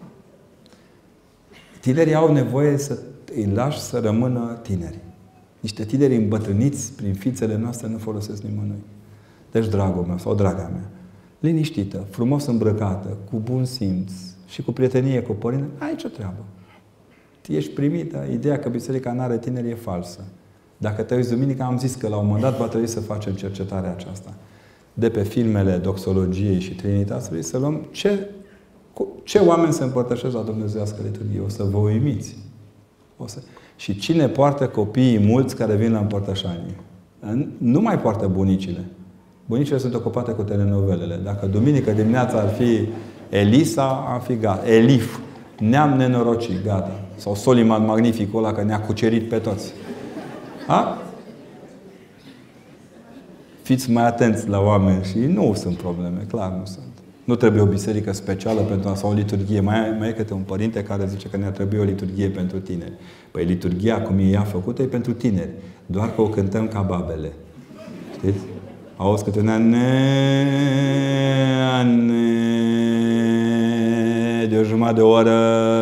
Tinerii au nevoie să îi lași să rămână tineri. Niște tineri îmbătrâniți prin fițele noastre nu folosesc nimănui. Deci, dragul meu sau draga mea, liniștită, frumos îmbrăcată, cu bun simț și cu prietenie cu părinte, ai ce treabă. Ești primită. Ideea că biserica n-are tineri e falsă. Dacă te uiți duminică, am zis că la un moment dat va trebui să facem cercetarea aceasta. De pe filmele doxologiei și Trinității, să luăm ce oameni se împărtășesc la Dumnezeiască liturghie. O să vă uimiți. Și cine poartă copiii mulți care vin la împărtășanie? Nu mai poartă bunicile. Bunicile sunt ocupate cu telenovelele. Dacă duminică dimineața ar fi Elisa, ar fi gata. Elif. Ne-am nenorocit. Gata. Sau Soliman Magnificul ăla că ne-a cucerit pe toți. A? fiți mai atenți la oameni și nu sunt probleme, clar nu sunt. Nu trebuie o biserică specială pentru a, sau o liturghie. Mai e câte un părinte care zice că ne-ar trebui o liturghie pentru tineri. Păi liturghia, cum e ea făcută, e pentru tineri. Doar că o cântăm ca babele. Știți? Auzi câte una de o jumătate de oră.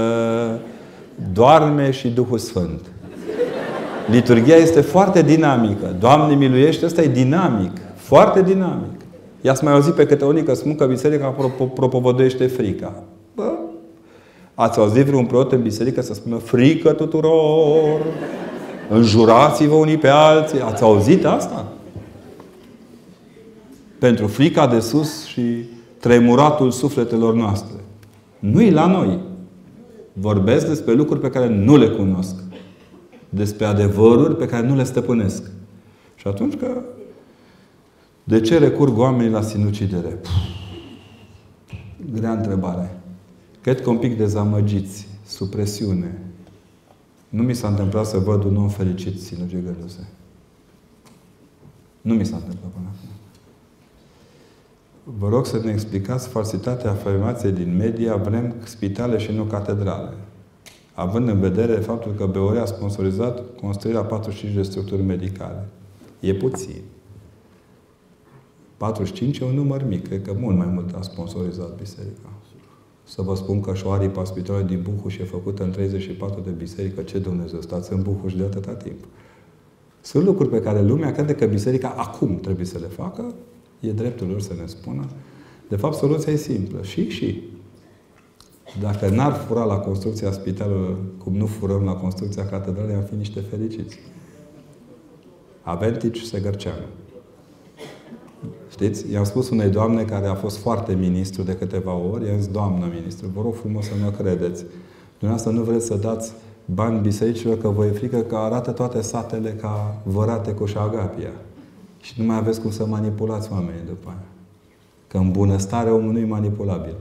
Doarme și Duhul Sfânt. Liturghia este foarte dinamică. Doamne miluiește, ăsta e dinamic. Foarte dinamic. I-ați mai auzit pe câte unii că spun că biserica propovăduiește frica. Bă, ați auzit vreun preot în biserică să spună frică tuturor? Înjurați-vă unii pe alții. Ați auzit asta? Pentru frica de sus și tremuratul sufletelor noastre. Nu-i la noi. Vorbesc despre lucruri pe care nu le cunosc. Despre adevăruri pe care nu le stăpânesc. Și atunci că de ce recurg oamenii la sinucidere? Grea întrebare. Cred că un pic dezamăgiți, sub presiune. Nu mi s-a întâmplat să văd un om fericit sinucidându-se. Nu mi s-a întâmplat până acum. Vă rog să ne explicați falsitatea afirmației din media: vrem spitale și nu catedrale. Având în vedere faptul că BOR a sponsorizat construirea 45 de structuri medicale. E puțin. 45 e un număr mic. Cred că mult mai mult a sponsorizat biserica. Să vă spun că și aripa spitalului din Buhuș e făcută în 34 de biserică. Ce Dumnezeu, stați în Buhuș de atâta timp. Sunt lucruri pe care lumea crede că biserica acum trebuie să le facă. E dreptul lor să ne spună. De fapt, soluția e simplă. Și. Dacă n-ar fura la construcția spitalului, cum nu furăm la construcția catedralei, am fi niște fericiți. Aventici Segărceanu. Știți? I-am spus unei doamne care a fost foarte ministru de câteva ori, i-am zis: doamnă ministru, vă rog frumos să mă credeți. Dumneavoastră nu vreți să dați bani bisericilor că vă e frică că arată toate satele ca Vărate cu Agapia. Și nu mai aveți cum să manipulați oamenii după aia. Că în bunăstare omul nu e manipulabil.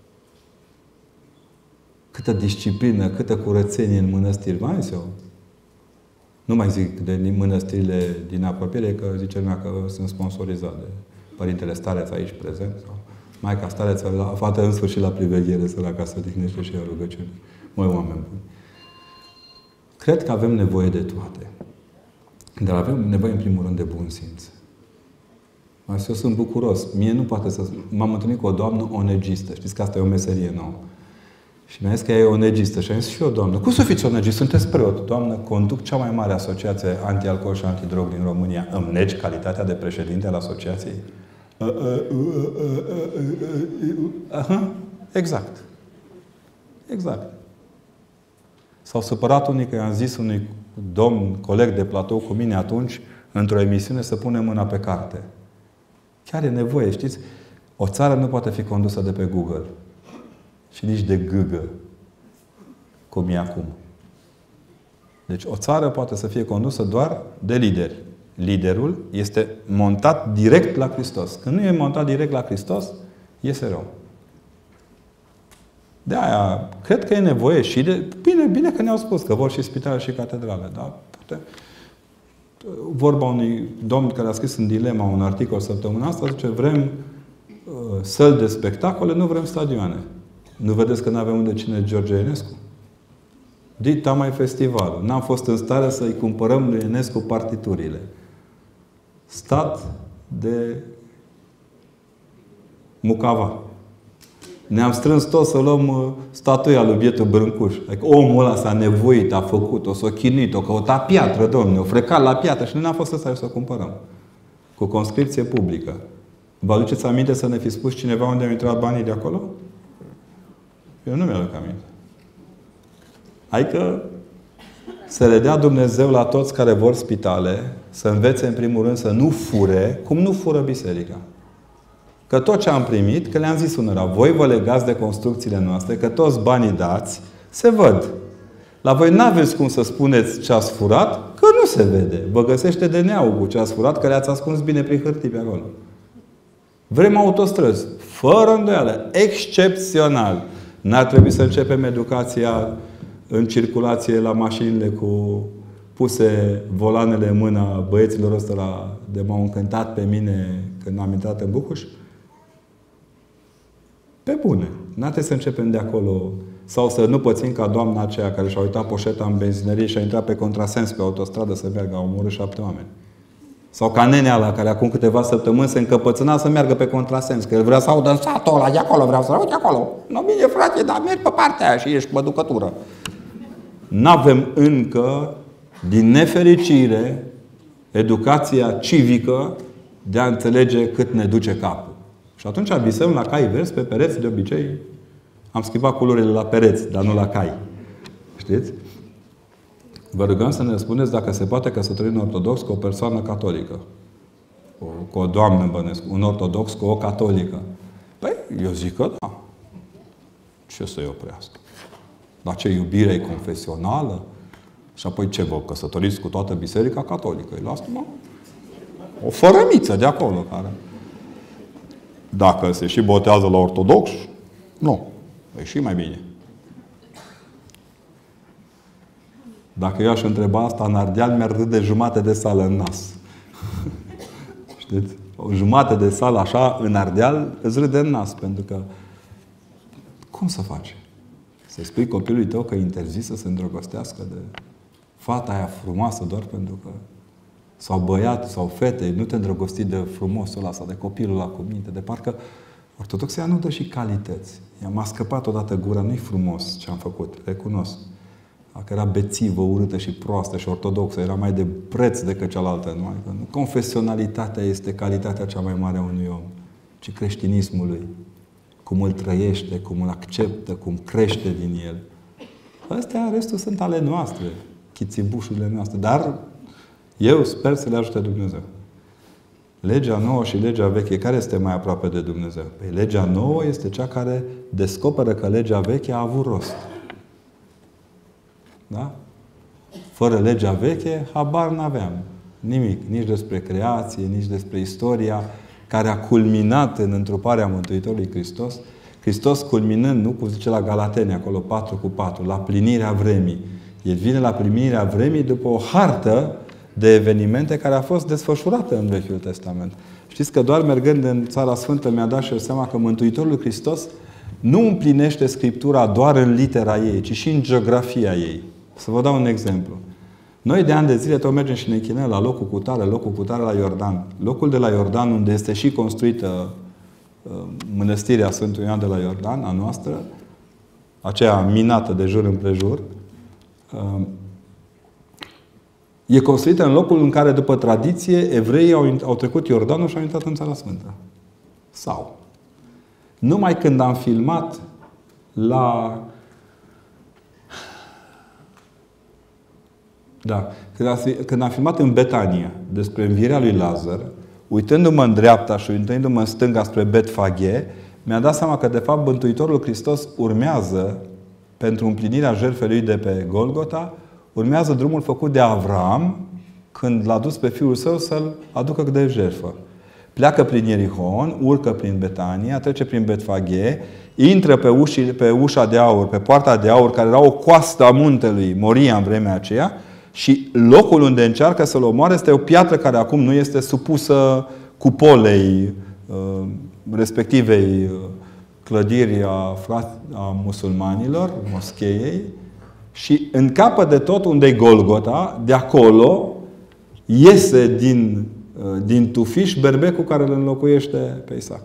Câtă disciplină, câtă curățenie în mănăstiri. Mai zis eu. Nu mai zic de mănăstirile din apropiere, că zice lumea că sunt sponsorizate de Părintele Stareț aici prezent. Sau Maica Stareț, fată în sfârșit la priveghere, săraca să odihnește și ea rugăciune. Măi, oameni buni. Cred că avem nevoie de toate. Dar avem nevoie, în primul rând, de bun simț. Eu sunt bucuros. Mie nu poate să... M-am întâlnit cu o doamnă onegistă. Știți că asta e o meserie nouă. Și mi-a zis că ea e onegistă. Și am zis: și eu, doamnă, cum să fiți onegist? Sunteți preot. Doamnă, conduc cea mai mare asociație anti-alcool și antidrog din România. Îmi negi calitatea de președinte al asociației? Exact. Exact. S-au supărat unii că i-am zis unui domn, coleg de platou cu mine atunci, într-o emisiune, să pune mâna pe carte. Chiar e nevoie, știți? O țară nu poate fi condusă de pe Google. Și nici de gâgă, cum e acum. Deci o țară poate să fie condusă doar de lideri. Liderul este montat direct la Hristos. Când nu e montat direct la Hristos, iese rău. De aia, cred că e nevoie și de... Bine că ne-au spus că vor și spitale și catedrale, dar vorba unui domn care a scris în Dilema un articol săptămâna asta, zice: vrem săli de spectacole, nu vrem stadioane. Nu vedeți că nu avem unde ține George Enescu? Dita mai festivalul. N-am fost în stare să-i cumpărăm lui Enescu partiturile. Stat de Mucava. Ne-am strâns toți să luăm statuia lui bietul Brâncuș. Adică omul ăla s-a nevoit, a făcut-o, s-a chinuit-o, căuta piatră, domne, o frecat la piatră și nu ne-a fost să o cumpărăm. Cu conscripție publică. Vă aduceți aminte să ne fi spus cineva unde au intrat banii de acolo? Eu nu mi-aduc aminte. Adică să le dea Dumnezeu la toți care vor spitale, să învețe în primul rând să nu fure, cum nu fură biserica. Că tot ce am primit, că le-am zis unora: voi vă legați de construcțiile noastre, că toți banii dați, se văd. La voi n-aveți cum să spuneți ce ați furat, că nu se vede. Vă găsește DNA-ul cu ce ați furat, că le-ați ascuns bine prin hârtii pe acolo. Vrem autostrăzi. Fără îndoială. Excepțional. N-ar trebui să începem educația în circulație la mașinile cu puse volanele în mâna băieților ăsta de m-au încântat pe mine când am intrat în Bucuș? Pe bune. N-ar trebui să începem de acolo. Sau să nu pățim ca doamna aceea care și-a uitat poșeta în benzinărie și a intrat pe contrasens pe autostradă să meargă. A omorât 7 oameni. Sau ca nenea ăla care acum câteva săptămâni se încăpățâna să meargă pe contrasens. Că el vrea să audă în satul ăla, de acolo vreau să uite acolo. Nu bine, frate, dar mergi pe partea aia și ești pe ducătură. N-avem încă, din nefericire, educația civică de a înțelege cât ne duce capul. Și atunci visăm la cai verzi pe pereți, de obicei. Am schimbat culorile la pereți, dar nu la cai. Știți? Vă rugăm să ne spuneți dacă se poate căsători un ortodox cu o persoană catolică. Cu o doamnă, bănesc. Un ortodox cu o catolică. Păi, eu zic că da. Ce să-i oprească? Dar ce, iubire e confesională? Și apoi ce, vă căsătoriți cu toată biserica catolică? Îi las, mă? O fărămiță de acolo care... Dacă se și botează la ortodox, nu. E și mai bine. Dacă eu aș întreba asta, în Ardeal mi-ar râde jumate de sală în nas. Știți? O jumate de sală așa, în Ardeal, îți râde în nas. Pentru că cum să faci? Să spui copilului tău că e interzis să se îndrăgostească de fata aia frumoasă doar pentru că... Sau băiat, sau fete, nu te îndrăgosti de frumosul ăla sau de copilul ăla cu minte. De parcă ortodoxia nu dă și calități. M-a scăpat odată gura, nu-i frumos ce am făcut, recunosc. Dacă era bețivă, urâtă și proastă și ortodoxă, era mai de preț decât cealaltă. Nu? Confesionalitatea este calitatea cea mai mare a unui om, ci creștinismul lui. Cum îl trăiește, cum îl acceptă, cum crește din el. Astea, restul sunt ale noastre, chițibușurile noastre. Dar eu sper să le ajute Dumnezeu. Legea nouă și legea veche, care este mai aproape de Dumnezeu? Păi legea nouă este cea care descoperă că legea veche a avut rost. Da? Fără legea veche, habar n-aveam. Nimic. Nici despre creație, nici despre istoria care a culminat în întruparea Mântuitorului Hristos. Hristos culminând, nu cum zice la Galateni, acolo 4:4, la plinirea vremii. El vine la plinirea vremii după o hartă de evenimente care a fost desfășurată în Vechiul Testament. Știți că doar mergând în Țara Sfântă mi-a dat și eu seama că Mântuitorul Hristos nu împlinește Scriptura doar în litera ei, ci și în geografia ei. Să vă dau un exemplu. Noi de ani de zile tot mergem și ne închinăm la locul cutare la Iordan. Locul de la Iordan, unde este și construită mănăstirea Sfântului Ioan de la Iordan, a noastră, aceea minată de jur împrejur, e construită în locul în care, după tradiție, evreii au trecut Iordanul și au intrat în Țara Sfântă. Sau, numai când am filmat când am filmat în Betania despre învierea lui Lazar, uitându-mă în dreapta și uitându-mă în stânga spre Betfaghe, mi-a dat seama că, de fapt, Mântuitorul Hristos urmează, pentru împlinirea jertfei lui de pe Golgota, urmează drumul făcut de Avram când l-a dus pe fiul său să-l aducă de jertfă. Pleacă prin Ierihon, urcă prin Betania, trece prin Betfaghe, intră pe ușa de aur, pe poarta de aur, care era o coastă a muntelui Moria în vremea aceea, și locul unde încearcă să-l omoare este o piatră care acum nu este supusă cupolei respectivei clădiri a musulmanilor, moscheiei, și în capăt de tot unde e Golgota, de acolo iese din tufiș berbecul care îl înlocuiește pe Isaac.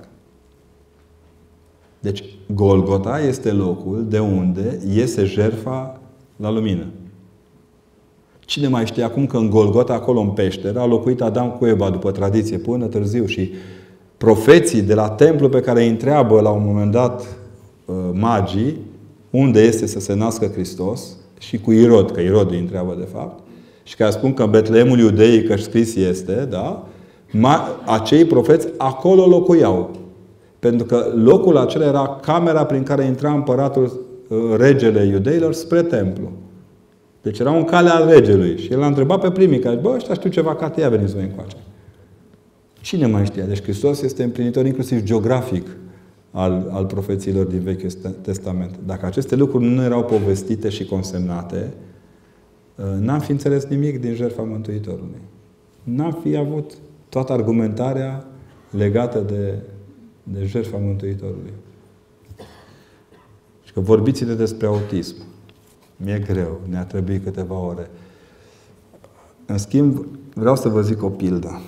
Deci Golgota este locul de unde iese jertfa la lumină. Cine mai știe acum că în Golgota, acolo în peșteră, a locuit Adam cu Eva după tradiție, până târziu, și profeții de la templu pe care îi întreabă la un moment dat magii unde este să se nască Hristos, și cu Irod, că Irod îi întreabă de fapt, și care spun că în Betleemul Iudeii, că scris este, da? Acei profeți acolo locuiau. Pentru că locul acela era camera prin care intra împăratul, regele iudeilor, spre templu. Deci era un cale al regelui. Și el l-a întrebat pe primii, că bă, ăștia știu ceva, că ia veniți voi încoace. Cine mai știa? Deci Hristos este împlinitor inclusiv geografic al profețiilor din Vechiul Testament. Dacă aceste lucruri nu erau povestite și consemnate, n-am fi înțeles nimic din jertfa Mântuitorului. N-am fi avut toată argumentarea legată de jertfa Mântuitorului. Și că vorbiți-ne despre autism. Mi-e greu, ne-a trebuit câteva ore. În schimb, vreau să vă zic o pildă.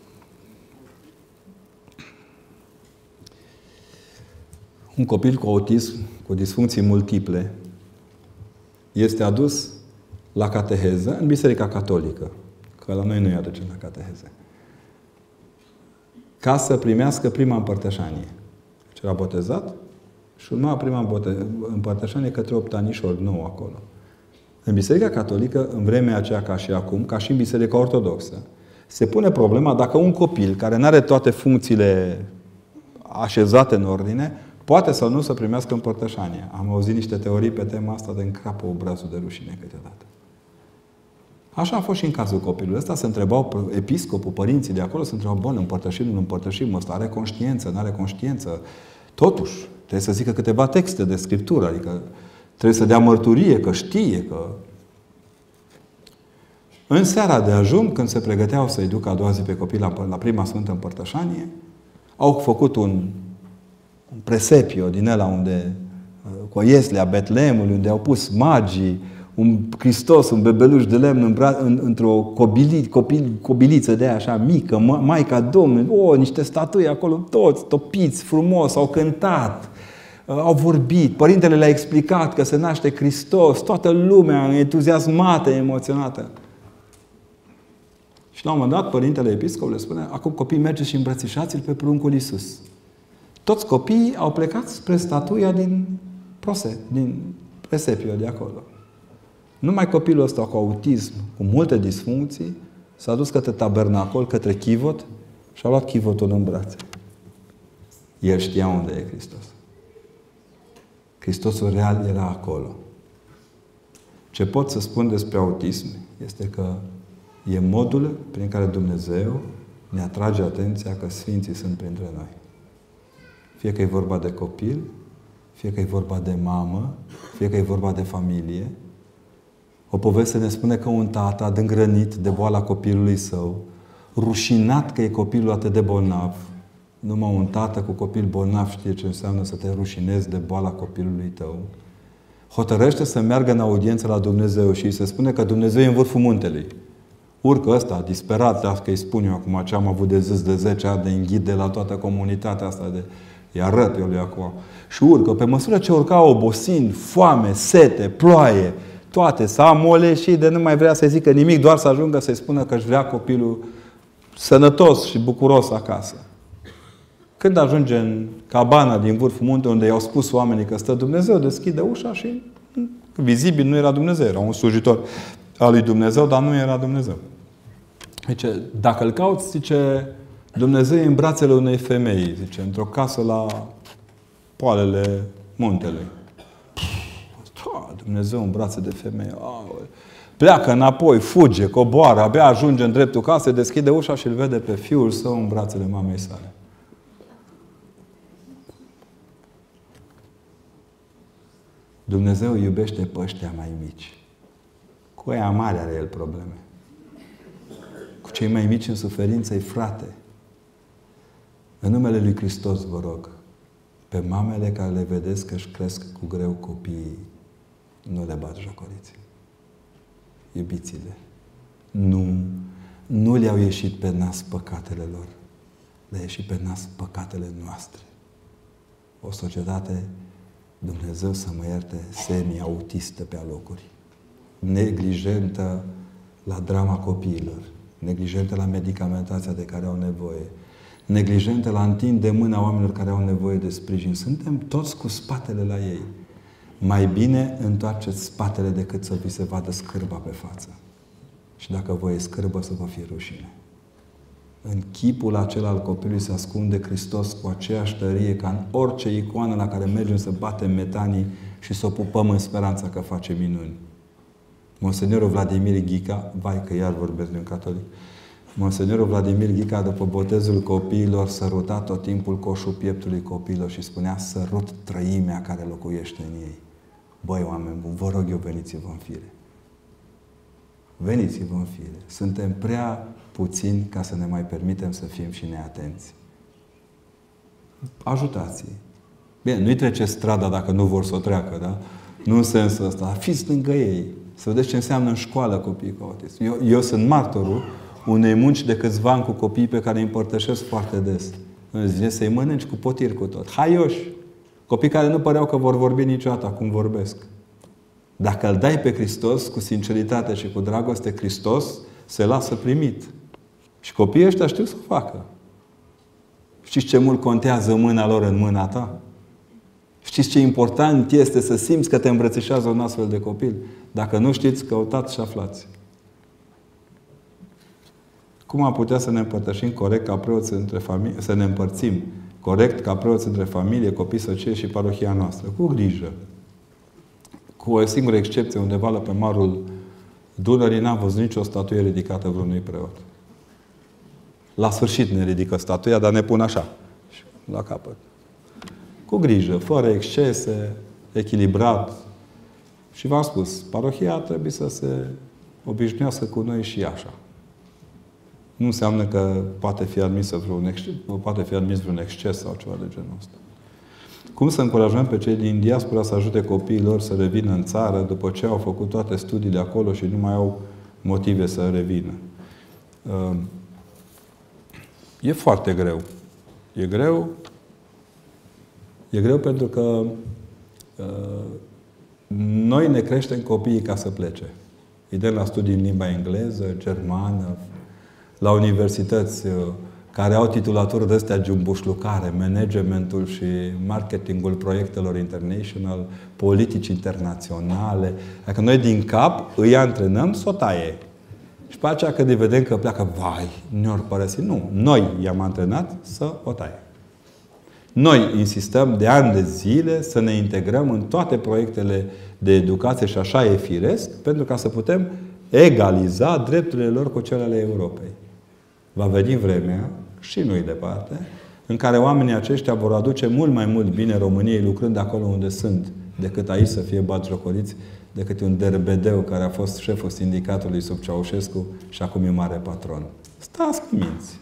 Un copil cu autism, cu disfuncții multiple, este adus la cateheză în Biserica Catolică, că la noi nu îi aducem la cateheză, ca să primească prima împărtășanie. Și era botezat și urma prima împărtășanie către 8 anișori nou acolo. În Biserica Catolică, în vremea aceea ca și acum, ca și în Biserica Ortodoxă, se pune problema dacă un copil care nu are toate funcțiile așezate în ordine, poate sau nu să primească împărtășania. Am auzit niște teorii pe tema asta de încrapă obrazul de rușine câteodată. Așa a fost și în cazul copilului ăsta. Se întrebau episcopul, părinții de acolo, se întrebau, bun, împărtășim, nu împărtășim, ăsta are conștiință, nu are conștiință. Totuși, trebuie să zică câteva texte de Scriptură, adică trebuie să dea mărturie, că știe, că... În seara de ajun, când se pregăteau să-i ducă a doua zi pe copil la prima Sfântă Împărtășanie, au făcut un presepio din ăla unde, cu Ieslea Betleemului, unde au pus magii, un Hristos, un bebeluș de lemn într-o cobiliță de aia așa mică, Maica Domnului, niște statui acolo, toți topiți, frumos, au cântat, au vorbit, părintele le-a explicat că se naște Hristos, toată lumea entuziasmată, emoționată. Și la un moment dat, părintele episcop le spune, acum copii, mergeți și îmbrățișați-l pe pruncul Iisus. Toți copiii au plecat spre statuia din presepio de acolo. Numai copilul ăsta cu autism, cu multe disfuncții, s-a dus către tabernacol, către chivot și a luat chivotul în brațe. El știa unde e Hristos. Hristosul real era acolo. Ce pot să spun despre autism este că e modul prin care Dumnezeu ne atrage atenția că Sfinții sunt printre noi. Fie că e vorba de copil, fie că e vorba de mamă, fie că e vorba de familie. O poveste ne spune că un tată a dângrănit de boala copilului său, rușinat că e copilul atât de bolnav. Numai un tată cu copil bolnav știe ce înseamnă să te rușinezi de boala copilului tău. Hotărăște să meargă în audiență la Dumnezeu și îi se spune că Dumnezeu e în vârful muntelui. Urcă ăsta, disperat, asta îi spun eu acum, ce am avut de zis de 10 ani, de înghid de la toată comunitatea asta, îi arăt eu lui acum. Și urcă, pe măsură ce urca obosind, foame, sete, ploaie, toate, s-a amoleșit de nu mai vrea să zică nimic, doar să ajungă să-i spună că își vrea copilul sănătos și bucuros acasă. Când ajunge în cabana din vârful muntelui, unde i-au spus oamenii că stă Dumnezeu, deschide ușa și vizibil nu era Dumnezeu, era un slujitor al lui Dumnezeu, dar nu era Dumnezeu. Zice, dacă îl cauți, zice, Dumnezeu e în brațele unei femei, zice, într-o casă la poalele muntelui. Dumnezeu în brațe de femeie. Pleacă înapoi, fuge, coboară, abia ajunge în dreptul casei, deschide ușa și îl vede pe fiul său în brațele mamei sale. Dumnezeu iubește pe ăștia mai mici. Cu aia mari are El probleme. Cu cei mai mici în suferință-i frate. În numele Lui Hristos vă rog, pe mamele care le vedeți că își cresc cu greu copiii, nu le bat jocoriți. Iubiți-le. Nu le-au ieșit pe nas păcatele lor. Le-au ieșit pe nas păcatele noastre. O societate, Dumnezeu să mă ierte, semi-autistă pe alocuri. Neglijentă la drama copiilor. Neglijentă la medicamentația de care au nevoie. Neglijentă la întinde mâna oamenilor care au nevoie de sprijin. Suntem toți cu spatele la ei. Mai bine întoarceți spatele decât să vi se vadă scârba pe față. Și dacă vă e scârbă, să vă fie rușine. În chipul acela al copilului se ascunde Hristos cu aceeași tărie ca în orice icoană la care mergem să batem metanii și să o pupăm în speranța că face minuni. Monsenorul Vladimir Ghica, vai că iar vorbesc de un catolic, Monsenorul Vladimir Ghica, după botezul copiilor, săruta tot timpul coșul pieptului copiilor și spunea, sărut trăimea care locuiește în ei. Băi, oameni buni, vă rog eu, veniți-vă în fire. Veniți-vă în fire. Suntem prea puțini ca să ne mai permitem să fim și neatenți. Ajutați-i. Bine, nu-i trece strada dacă nu vor să o treacă, da? Nu în sensul ăsta. Fiți lângă ei. Să vedeți ce înseamnă în școală copiii cu autism. Eu sunt martorul unei munci de câțiva ani cu copiii pe care îi împărtășesc foarte des. În zile să-i mănânci cu potir cu tot. Haioși! Copii care nu păreau că vor vorbi niciodată acum vorbesc. Dacă îl dai pe Hristos cu sinceritate și cu dragoste, Hristos se lasă primit. Și copiii ăștia știu să o facă. Știți ce mult contează mâna lor în mâna ta? Știți ce important este să simți că te îmbrățișează un astfel de copil? Dacă nu știți, căutați și aflați. Cum am putea să ne împărtășim corect ca preoți între familie, să ne împărțim corect ca preoți între familie, copii, socie și parohia noastră? Cu grijă. Cu o singură excepție, undeva pe malul Dunării n-am văzut nicio statuie ridicată vreunui preot. La sfârșit ne ridică statuia, dar ne pun așa, la capăt. Cu grijă, fără excese, echilibrat. Și v-am spus, parohia trebuie să se obișnuiască cu noi și așa. Nu înseamnă că poate fi admis vreun exces sau ceva de genul ăsta. Cum să încurajăm pe cei din diaspora să ajute copiii lor să revină în țară după ce au făcut toate studiile acolo și nu mai au motive să revină? E foarte greu. E greu. E greu pentru că noi ne creștem copiii ca să plece. Îi dăm la studii în limba engleză, germană, la universități care au titulaturi de astea jumbușlucare, managementul și marketingul proiectelor international, politici internaționale. Adică noi din cap îi antrenăm să o taie. Și pe aceea când îi vedem că pleacă, vai, ne-or părăsi. Nu. Noi i-am antrenat să o taie. Noi insistăm de ani de zile să ne integrăm în toate proiectele de educație și așa e firesc, pentru ca să putem egaliza drepturile lor cu cele ale Europei. Va veni vremea, și nu-i departe, în care oamenii aceștia vor aduce mult mai mult bine României lucrând acolo unde sunt, decât aici să fie batjocoriți de câte un derbedeu care a fost șeful sindicatului sub Ceaușescu și acum e mare patron. Stați cu minți!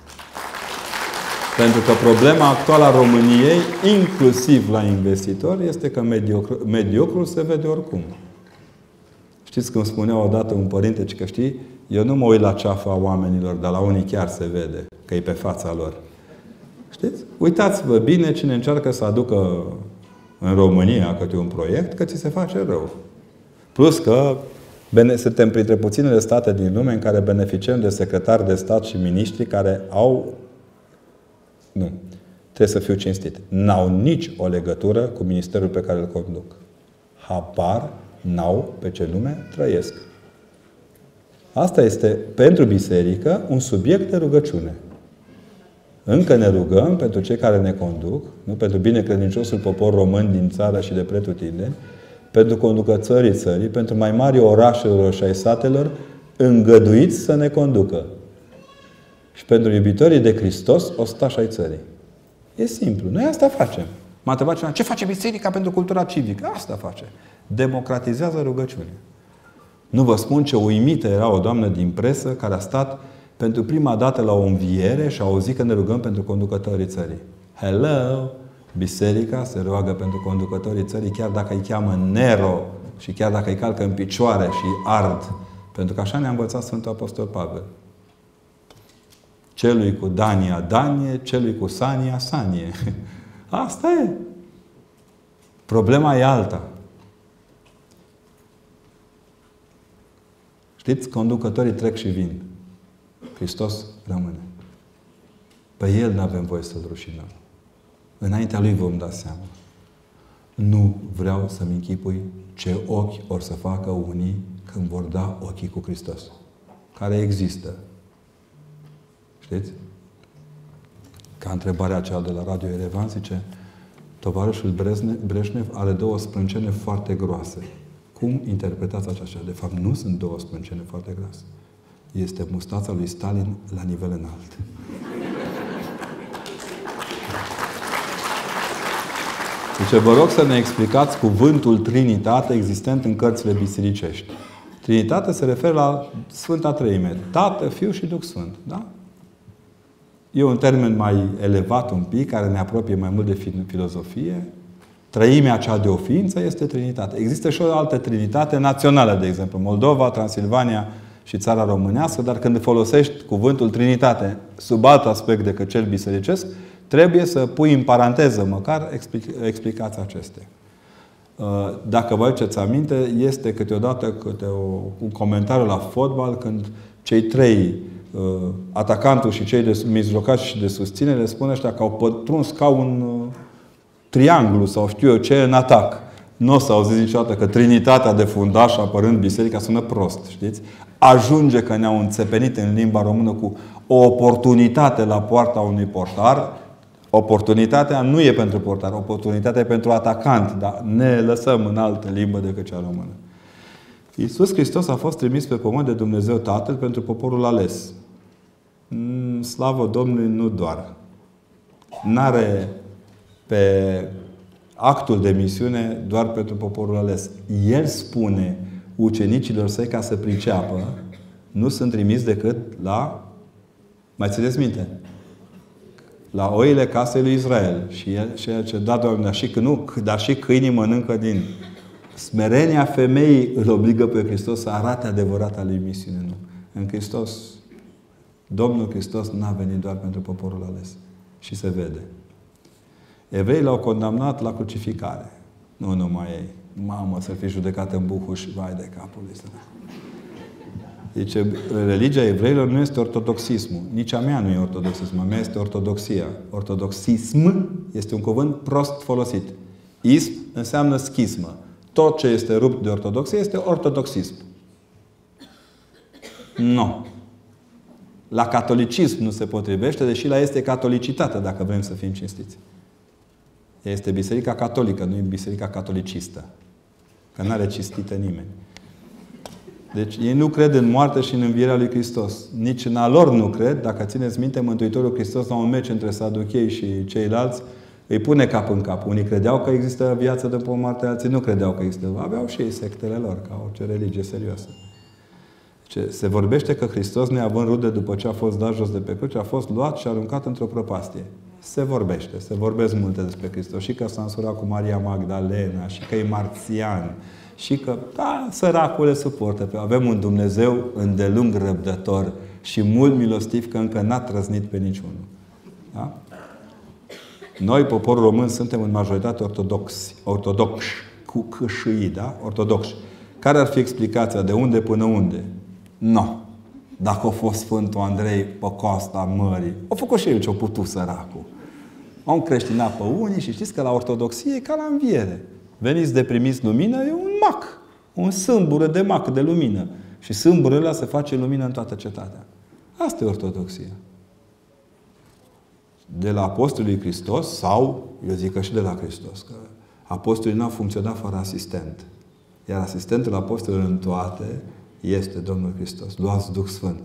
Pentru că problema actuală a României, inclusiv la investitori, este că mediocrul se vede oricum. Știți cum spunea odată un părinte, că știi, eu nu mă uit la ceafa oamenilor, dar la unii chiar se vede, că e pe fața lor. Știți? Uitați-vă bine cine încearcă să aducă în România câte un proiect, că ți se face rău. Plus că suntem printre puținele state din lume în care beneficiem de secretari de stat și miniștri care au... Nu. Trebuie să fiu cinstit. N-au nici o legătură cu ministerul pe care îl conduc. Habar n-au pe ce lume trăiesc. Asta este, pentru biserică, un subiect de rugăciune. Încă ne rugăm pentru cei care ne conduc, nu pentru binecredinciosul popor român din țară și de pretutindeni, pentru conducătorii țării, pentru mai mari orașelor și ai satelor, îngăduiți să ne conducă. Și pentru iubitorii de Hristos, ostași ai țării. E simplu. Noi asta facem. M-a întrebat cineva, ce face biserica pentru cultura civică? Asta face. Democratizează rugăciunea. Nu vă spun ce uimită era o doamnă din presă care a stat pentru prima dată la o înviere și a auzit că ne rugăm pentru conducătorii țării. Hello! Biserica se roagă pentru conducătorii țării chiar dacă îi cheamă Nero și chiar dacă îi calcă în picioare și ard. Pentru că așa ne-a învățat Sfântul Apostol Pavel. Celui cu Dania, Danie, celui cu Sania, Sanie. Asta e. Problema e alta. Știți, conducătorii trec și vin. Hristos rămâne. Pe El nu avem voie să-L rușinăm. Înaintea Lui vom da seama. Nu vreau să-mi închipui ce ochi or să facă unii când vor da ochii cu Hristos. Care există. Știți? Ca întrebarea aceea de la Radio Erevan zice, tovarășul Breșnev are două sprâncene foarte groase. Cum interpretați aceasta? De fapt, nu sunt două sprâncene foarte groase. Este mustața lui Stalin la nivel înalt. Deci vă rog să ne explicați cuvântul Trinitate existent în cărțile bisericești. Trinitate se referă la Sfânta Treime. Tată, Fiu și Duh Sfânt. Da? E un termen mai elevat un pic, care ne apropie mai mult de filozofie. Treimea cea de o ființă este Trinitate. Există și o altă Trinitate națională, de exemplu. Moldova, Transilvania și Țara Românească, dar când folosești cuvântul Trinitate sub alt aspect decât cel bisericesc, trebuie să pui în paranteză măcar explicația acestea. Dacă vă aduceți aminte, este câteodată un comentariu la fotbal când cei trei, atacantul și cei de mijlocași și de susținere, spun ăștia că au pătruns ca un trianglu sau știu eu ce în atac. Nu o să auziți niciodată că Trinitatea de fundaș apărând biserica sună prost, știți? Ajunge că ne-au înțepenit în limba română cu o oportunitate la poarta unui portar. Oportunitatea nu e pentru portar, oportunitatea e pentru atacant, dar ne lăsăm în altă limbă decât cea română. Iisus Hristos a fost trimis pe pământ de Dumnezeu Tatăl pentru poporul ales. Slavă Domnului, nu doar. N-are pe actul de misiune doar pentru poporul ales. El spune ucenicilor săi ca să priceapă, nu sunt trimis decât la, mai țineți minte, la oile casei lui Israel. Și el ce da, Doamne, dar și câinii mănâncă din. Smerenia femeii îl obligă pe Hristos să arate adevărata lui misiune. Nu. În Hristos, Domnul Hristos n-a venit doar pentru poporul ales. Și se vede. Evreii l-au condamnat la crucificare. Nu numai ei. Mamă, să fie judecat în buhuș, vai de capul lui. Deci, religia evreilor nu este ortodoxismul. Nici a mea nu e ortodoxismul. A mea este ortodoxia. Ortodoxism este un cuvânt prost folosit. Ism înseamnă schismă. Tot ce este rupt de ortodoxie este ortodoxism. Nu. La catolicism nu se potrivește, deși la este catolicitate, dacă vrem să fim cinstiți. Este biserica catolică, nu e biserica catolicistă. Că n-are cinstită nimeni. Deci ei nu cred în moarte și în învierea lui Hristos. Nici în a lor nu cred. Dacă țineți minte, Mântuitorul Hristos la un meci între saduchei și ceilalți îi pune cap în cap. Unii credeau că există viață după moarte, alții nu credeau că există. Aveau și ei sectele lor, ca orice religie serioasă. Se vorbește că Hristos, neavând rude după ce a fost dat jos de pe cruce, a fost luat și aruncat într-o prăpastie. Se vorbește. Se vorbesc multe despre Hristos. Și că s-a însurat cu Maria Magdalena, și că e marțian, și că, da, săracule suportă. Avem un Dumnezeu îndelung răbdător și mult milostiv, că încă n-a trăznit pe niciunul. Da? Noi, poporul român, suntem în majoritate ortodoxi, cu câșâi, da? Ortodoxi. Care ar fi explicația? De unde până unde? Nu. Dacă a fost Sfântul Andrei pe coasta mării, a făcut și el ce-a putut, săracul. Au încreștinat pe unii și știți că la ortodoxie e ca la înviere. Veniți de primiți lumină, e un mac. Un sâmbură de mac, de lumină. Și sâmburul ăla se face lumină în toată cetatea. Asta e ortodoxia. De la Apostolii lui Hristos, sau, eu zic că și de la Hristos, că apostolii n-au funcționat fără asistent. Iar asistentul apostolilor în toate este Domnul Hristos. Luați Duh Sfânt.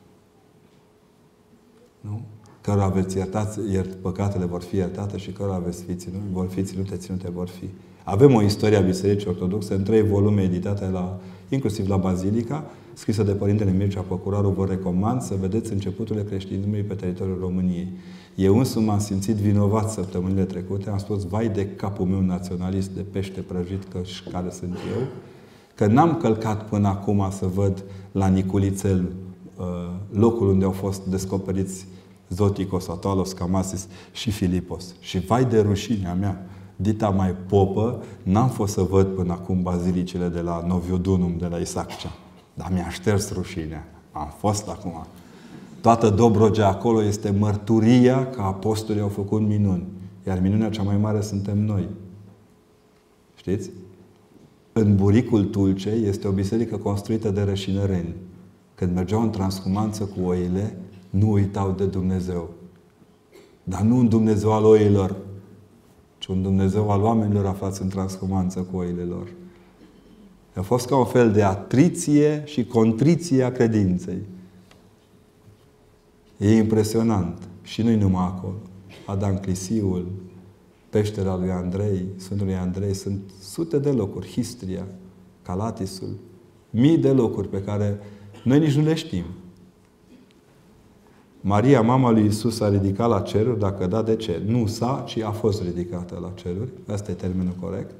Nu? Cărora aveți iertați, păcatele vor fi iertate, și cărora aveți vor fi ținute, ținute vor fi. Avem o istorie a Bisericii Ortodoxe în 3 volume editate inclusiv la Bazilica, scrisă de Părintele Mircea Păcuraru. Vă recomand să vedeți începuturile creștinismului pe teritoriul României. Eu însumi m-am simțit vinovat săptămânile trecute. Am spus, vai de capul meu naționalist de pește prăjit, care sunt eu, că n-am călcat până acum să văd la Niculițel locul unde au fost descoperiți Zoticos, Atalos, Camasis și Filipos. Și vai de rușinea mea, dita mai popă, n-am fost să văd până acum bazilicile de la Noviodunum, de la Isaccea. Dar mi-a șters rușinea. Am fost acum. Toată Dobrogea acolo este mărturia că apostolii au făcut minuni. Iar minunea cea mai mare suntem noi. Știți? În Buricul Tulcei este o biserică construită de rășinăreni. Când mergeau în transhumanță cu oile, nu uitau de Dumnezeu. Dar nu un Dumnezeu al oilor, ci un Dumnezeu al oamenilor aflați în transhumanță cu oile lor. A fost ca un fel de atriție și contriție a credinței. E impresionant. Și nu-i numai acolo. Adam Clisiul, peștera lui Andrei, Sfântului Andrei, sunt sute de locuri. Histria, Calatisul. Mii de lucruri pe care noi nici nu le știm. Maria, mama lui Iisus, s-a ridicat la ceruri, dacă da, de ce? Nu s-a, ci a fost ridicată la ceruri. Asta e termenul corect.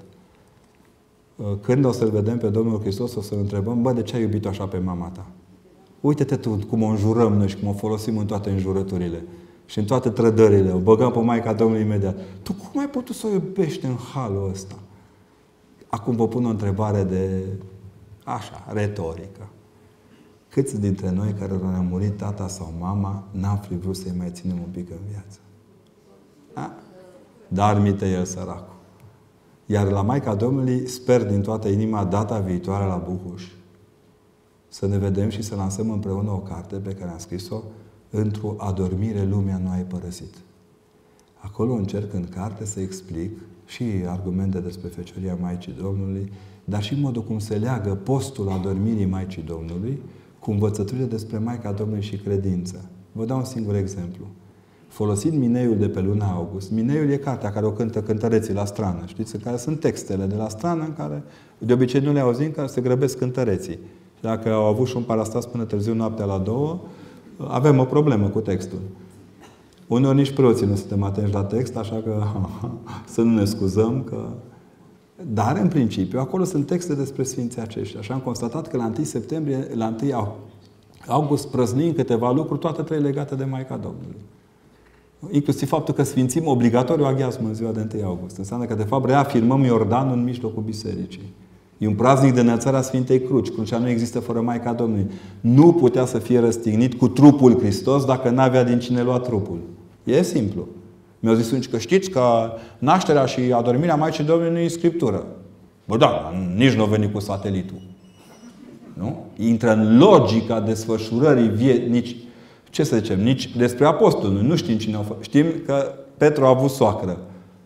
Când o să-L vedem pe Domnul Hristos, o să-L întrebăm, bă, de ce ai iubit așa pe mama ta? Uite-te tu cum o înjurăm noi și cum o folosim în toate înjurăturile și în toate trădările. O băgăm pe Maica Domnului imediat. Tu cum ai putut să o iubești în halul ăsta? Acum vă pun o întrebare de, așa, retorică. Câți dintre noi care ne-a murit tata sau mama n-am fi vrut să-i mai ținem un pic în viață? A? Dar mite el, săracul. Iar la Maica Domnului sper din toată inima data viitoare la Buhuș să ne vedem și să lansăm împreună o carte pe care am scris-o, Într-o adormire lumea nu ai părăsit. Acolo încerc în carte să explic și argumente despre Fecioria Maicii Domnului, dar și modul cum se leagă postul adormirii Maicii Domnului cu învățăturile despre Maica Domnului și credință. Vă dau un singur exemplu. Folosind Mineiul de pe luna august, Mineiul e cartea care o cântă cântăreții la strană. Știți? În care sunt textele de la strană în care de obicei nu le auzim, că se grăbesc cântăreții. Și dacă au avut și un parastas până târziu noaptea la 2, avem o problemă cu textul. Uneori nici preoții nu suntem atenți la text, așa că să nu ne scuzăm că... Dar, în principiu, acolo sunt texte despre Sfinții aceștia. Și am constatat că la 1 septembrie, la 1 august, prăznim câteva lucruri, toate trei legate de Maica Domnului. Inclusiv faptul că sfințim obligatoriu aghiazmă în ziua de 1 august. Înseamnă că, de fapt, reafirmăm Iordanul în mijlocul bisericii. E un praznic de înălțarea Sfintei Cruci. Crucea nu există fără Maica Domnului. Nu putea să fie răstignit cu trupul Hristos dacă n-avea din cine lua trupul. E simplu. Mi-au zis unii că știți că nașterea și adormirea Maicii Domnului nu e Scriptură. Bă, da, nici nu a venit cu satelitul. Nu? Intră în logica desfășurării nici, ce să zicem, nici despre apostoli. Nu știm cine au făcut. Știm că Petru a avut soacră.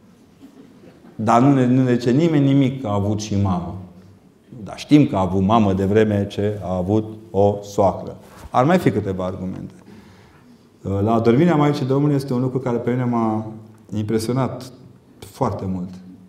Dar nu ne zice nimeni nimic că a avut și mamă. Dar știm că a avut mamă de vreme ce a avut o soacră. Ar mai fi câteva argumente. La adormirea Maicii Domnului este un lucru care pe mine m-a impresionat foarte mult.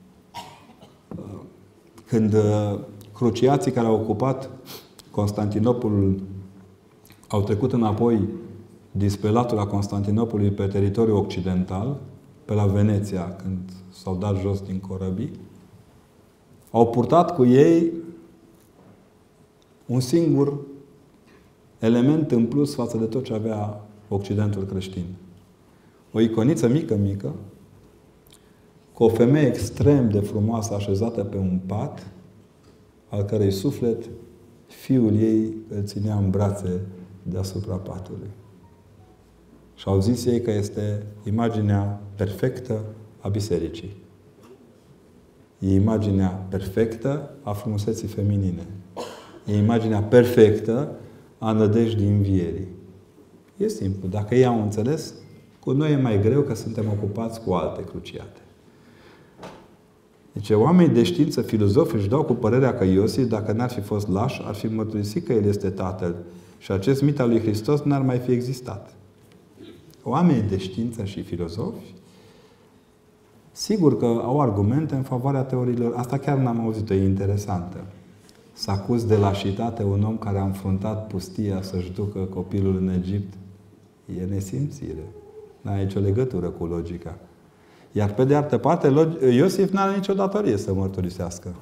Când cruciații care au ocupat Constantinopolul au trecut înapoi dinspre latura Constantinopolului pe teritoriul occidental, pe la Veneția, când s-au dat jos din corăbii, au purtat cu ei un singur element în plus față de tot ce avea Occidentul creștin. O iconiță mică, cu o femeie extrem de frumoasă așezată pe un pat, al cărei suflet fiul ei îl ținea în brațe deasupra patului. Și au zis ei că este imaginea perfectă a bisericii. E imaginea perfectă a frumuseții feminine. E imaginea perfectă a nădejdii învierii. E simplu. Dacă ei au înțeles, cu noi e mai greu că suntem ocupați cu alte cruciate. Deci oamenii de știință, filozofi, își dau cu părerea că Iosif, dacă n-ar fi fost laș, ar fi mărturisit că el este Tatăl. Și acest mit al lui Hristos n-ar mai fi existat. Oamenii de știință și filozofi, sigur că au argumente în favoarea teoriilor. Asta chiar n-am auzit-o, e interesantă. S-a acuz de lașitate un om care a înfruntat pustia să-și ducă copilul în Egipt. E nesimțire. N-are nicio legătură cu logica. Iar pe de altă parte, Iosif n-are nicio datorie să mărturisească.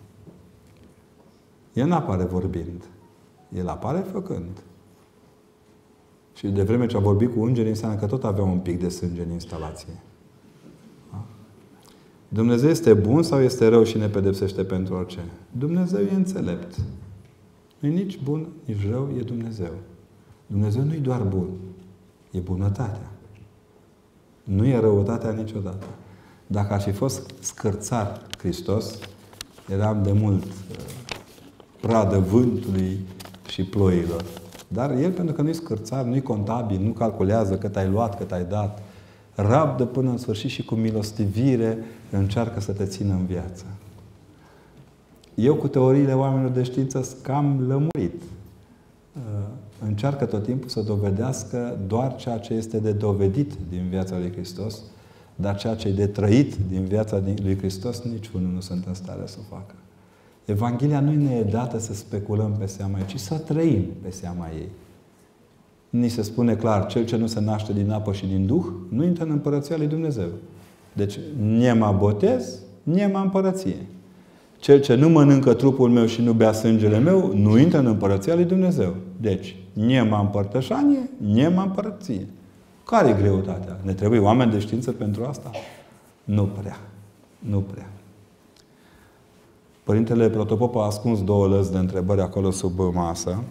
El n-apare vorbind. El apare făcând. Și de vreme ce a vorbit cu îngerii, înseamnă că tot avea un pic de sânge în instalație. Da? Dumnezeu este bun sau este rău și ne pedepsește pentru orice? Dumnezeu e înțelept. Nu e nici bun, nici rău, e Dumnezeu. Dumnezeu nu e doar bun. E bunătatea. Nu e răutatea niciodată. Dacă ar fi fost scârțar Hristos, eram de mult pradă vântului și ploilor. Dar El, pentru că nu-i scârțar, nu-i contabil, nu calculează cât ai luat, cât ai dat, rabdă până în sfârșit și cu milostivire încearcă să te țină în viață. Eu cu teoriile oamenilor de știință sunt cam lămurit. Încearcă tot timpul să dovedească doar ceea ce este de dovedit din viața lui Hristos, dar ceea ce e de trăit din viața lui Hristos, niciunul nu sunt în stare să o facă. Evanghelia nu ne e dată să speculăm pe seama ei, ci să trăim pe seama ei. Ni se spune clar, cel ce nu se naște din apă și din Duh, nu intră în Împărăția lui Dumnezeu. Deci, niema botez, niema împărăție. Cel ce nu mănâncă trupul meu și nu bea sângele meu, nu intră în Împărăția lui Dumnezeu. Deci, niema împărtășanie, niema împărăție. Care e greutatea? Ne trebuie oameni de știință pentru asta? Nu prea. Nu prea. Părintele Protopop a ascuns 2 lăzi de întrebări acolo sub masă.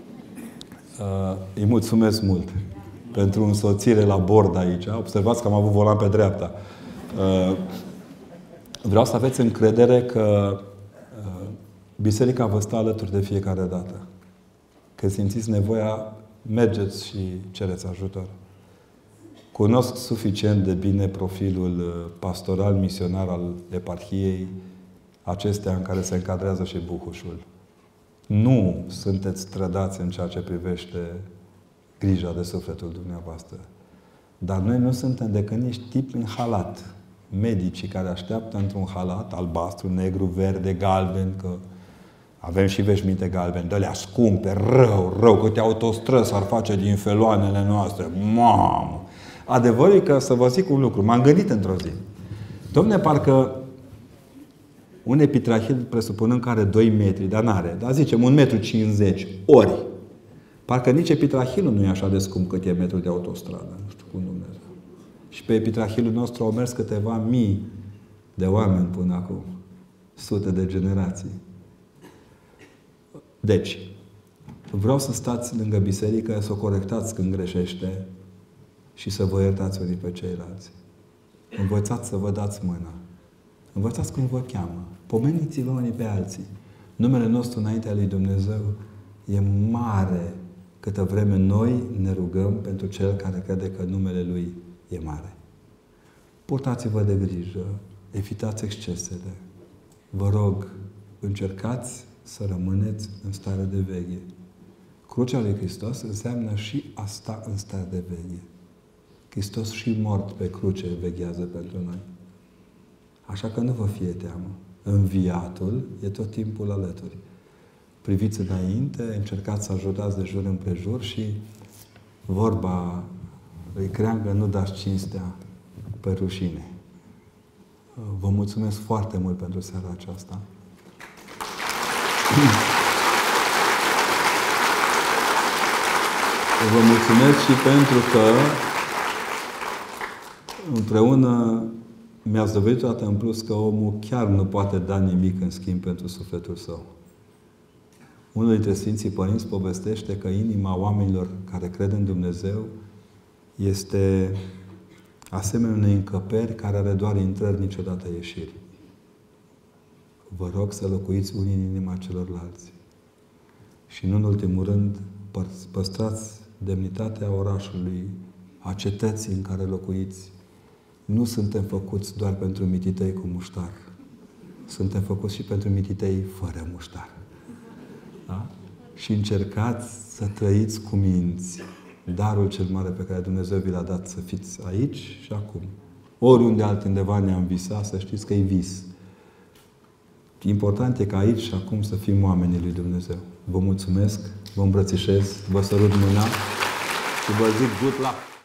Îi mulțumesc mult pentru însoțire la bord aici. Observați că am avut volan pe dreapta. Vreau să aveți încredere că Biserica vă stă alături de fiecare dată. Când simțiți nevoia, mergeți și cereți ajutor. Cunosc suficient de bine profilul pastoral, misionar al eparhiei acestea în care se încadrează și Buhușul. Nu sunteți trădați în ceea ce privește grija de sufletul dumneavoastră. Dar noi nu suntem decât niște tipi în halat. Medicii care așteaptă într-un halat albastru, negru, verde, galben, că avem și veșminte galbene, de-alea scumpe, rău, câte autostrăzi ar face din feloanele noastre. Mamă! Adevărul e că, să vă zic un lucru, m-am gândit într-o zi. Dom'le, parcă un epitrahil, presupunând că are 2 metri, dar n-are, dar zicem 1,50 m, ori. Parcă nici epitrahilul nu e așa de scump cât e metrul de autostradă. Nu știu cum Dumnezeu. Și pe epitrahilul nostru au mers câteva mii de oameni până acum. Sute de generații. Deci, vreau să stați lângă biserică, să o corectați când greșește și să vă iertați unii pe ceilalți. Învățați să vă dați mâna. Învățați cum vă cheamă. Pomeniți-vă unii pe alții. Numele nostru înaintea lui Dumnezeu e mare câtă vreme noi ne rugăm pentru cel care crede că numele Lui e mare. Purtați-vă de grijă, evitați excesele. Vă rog, încercați să rămâneți în stare de veche. Crucea lui Hristos înseamnă și asta în stare de veche. Hristos și mort pe cruce veghează pentru noi. Așa că nu vă fie teamă. Înviatul e tot timpul alături. Priviți înainte, încercați să ajutați de jur împrejur și vorba lui Creangă, nu dați cinstea pe rușine. Vă mulțumesc foarte mult pentru seara aceasta. Vă mulțumesc și pentru că împreună mi-ați dovedit toată în plus că omul chiar nu poate da nimic în schimb pentru sufletul său. Unul dintre Sfinții Părinți povestește că inima oamenilor care cred în Dumnezeu este asemenea unei încăperi care are doar intrări, niciodată ieșiri. Vă rog să locuiți unii în inima celorlalți. Și nu în ultimul rând, păstrați demnitatea orașului, a cetății în care locuiți. Nu suntem făcuți doar pentru mititei cu muștar. Suntem făcuți și pentru mititei fără muștar. Da? Și încercați să trăiți cu minți darul cel mare pe care Dumnezeu vi l-a dat să fiți aici și acum. Oriunde altundeva ne-am visat, să știți că e vis. Important e ca aici și acum să fim oamenii lui Dumnezeu. Vă mulțumesc, vă îmbrățișez, vă sărut mâna și vă zic good luck!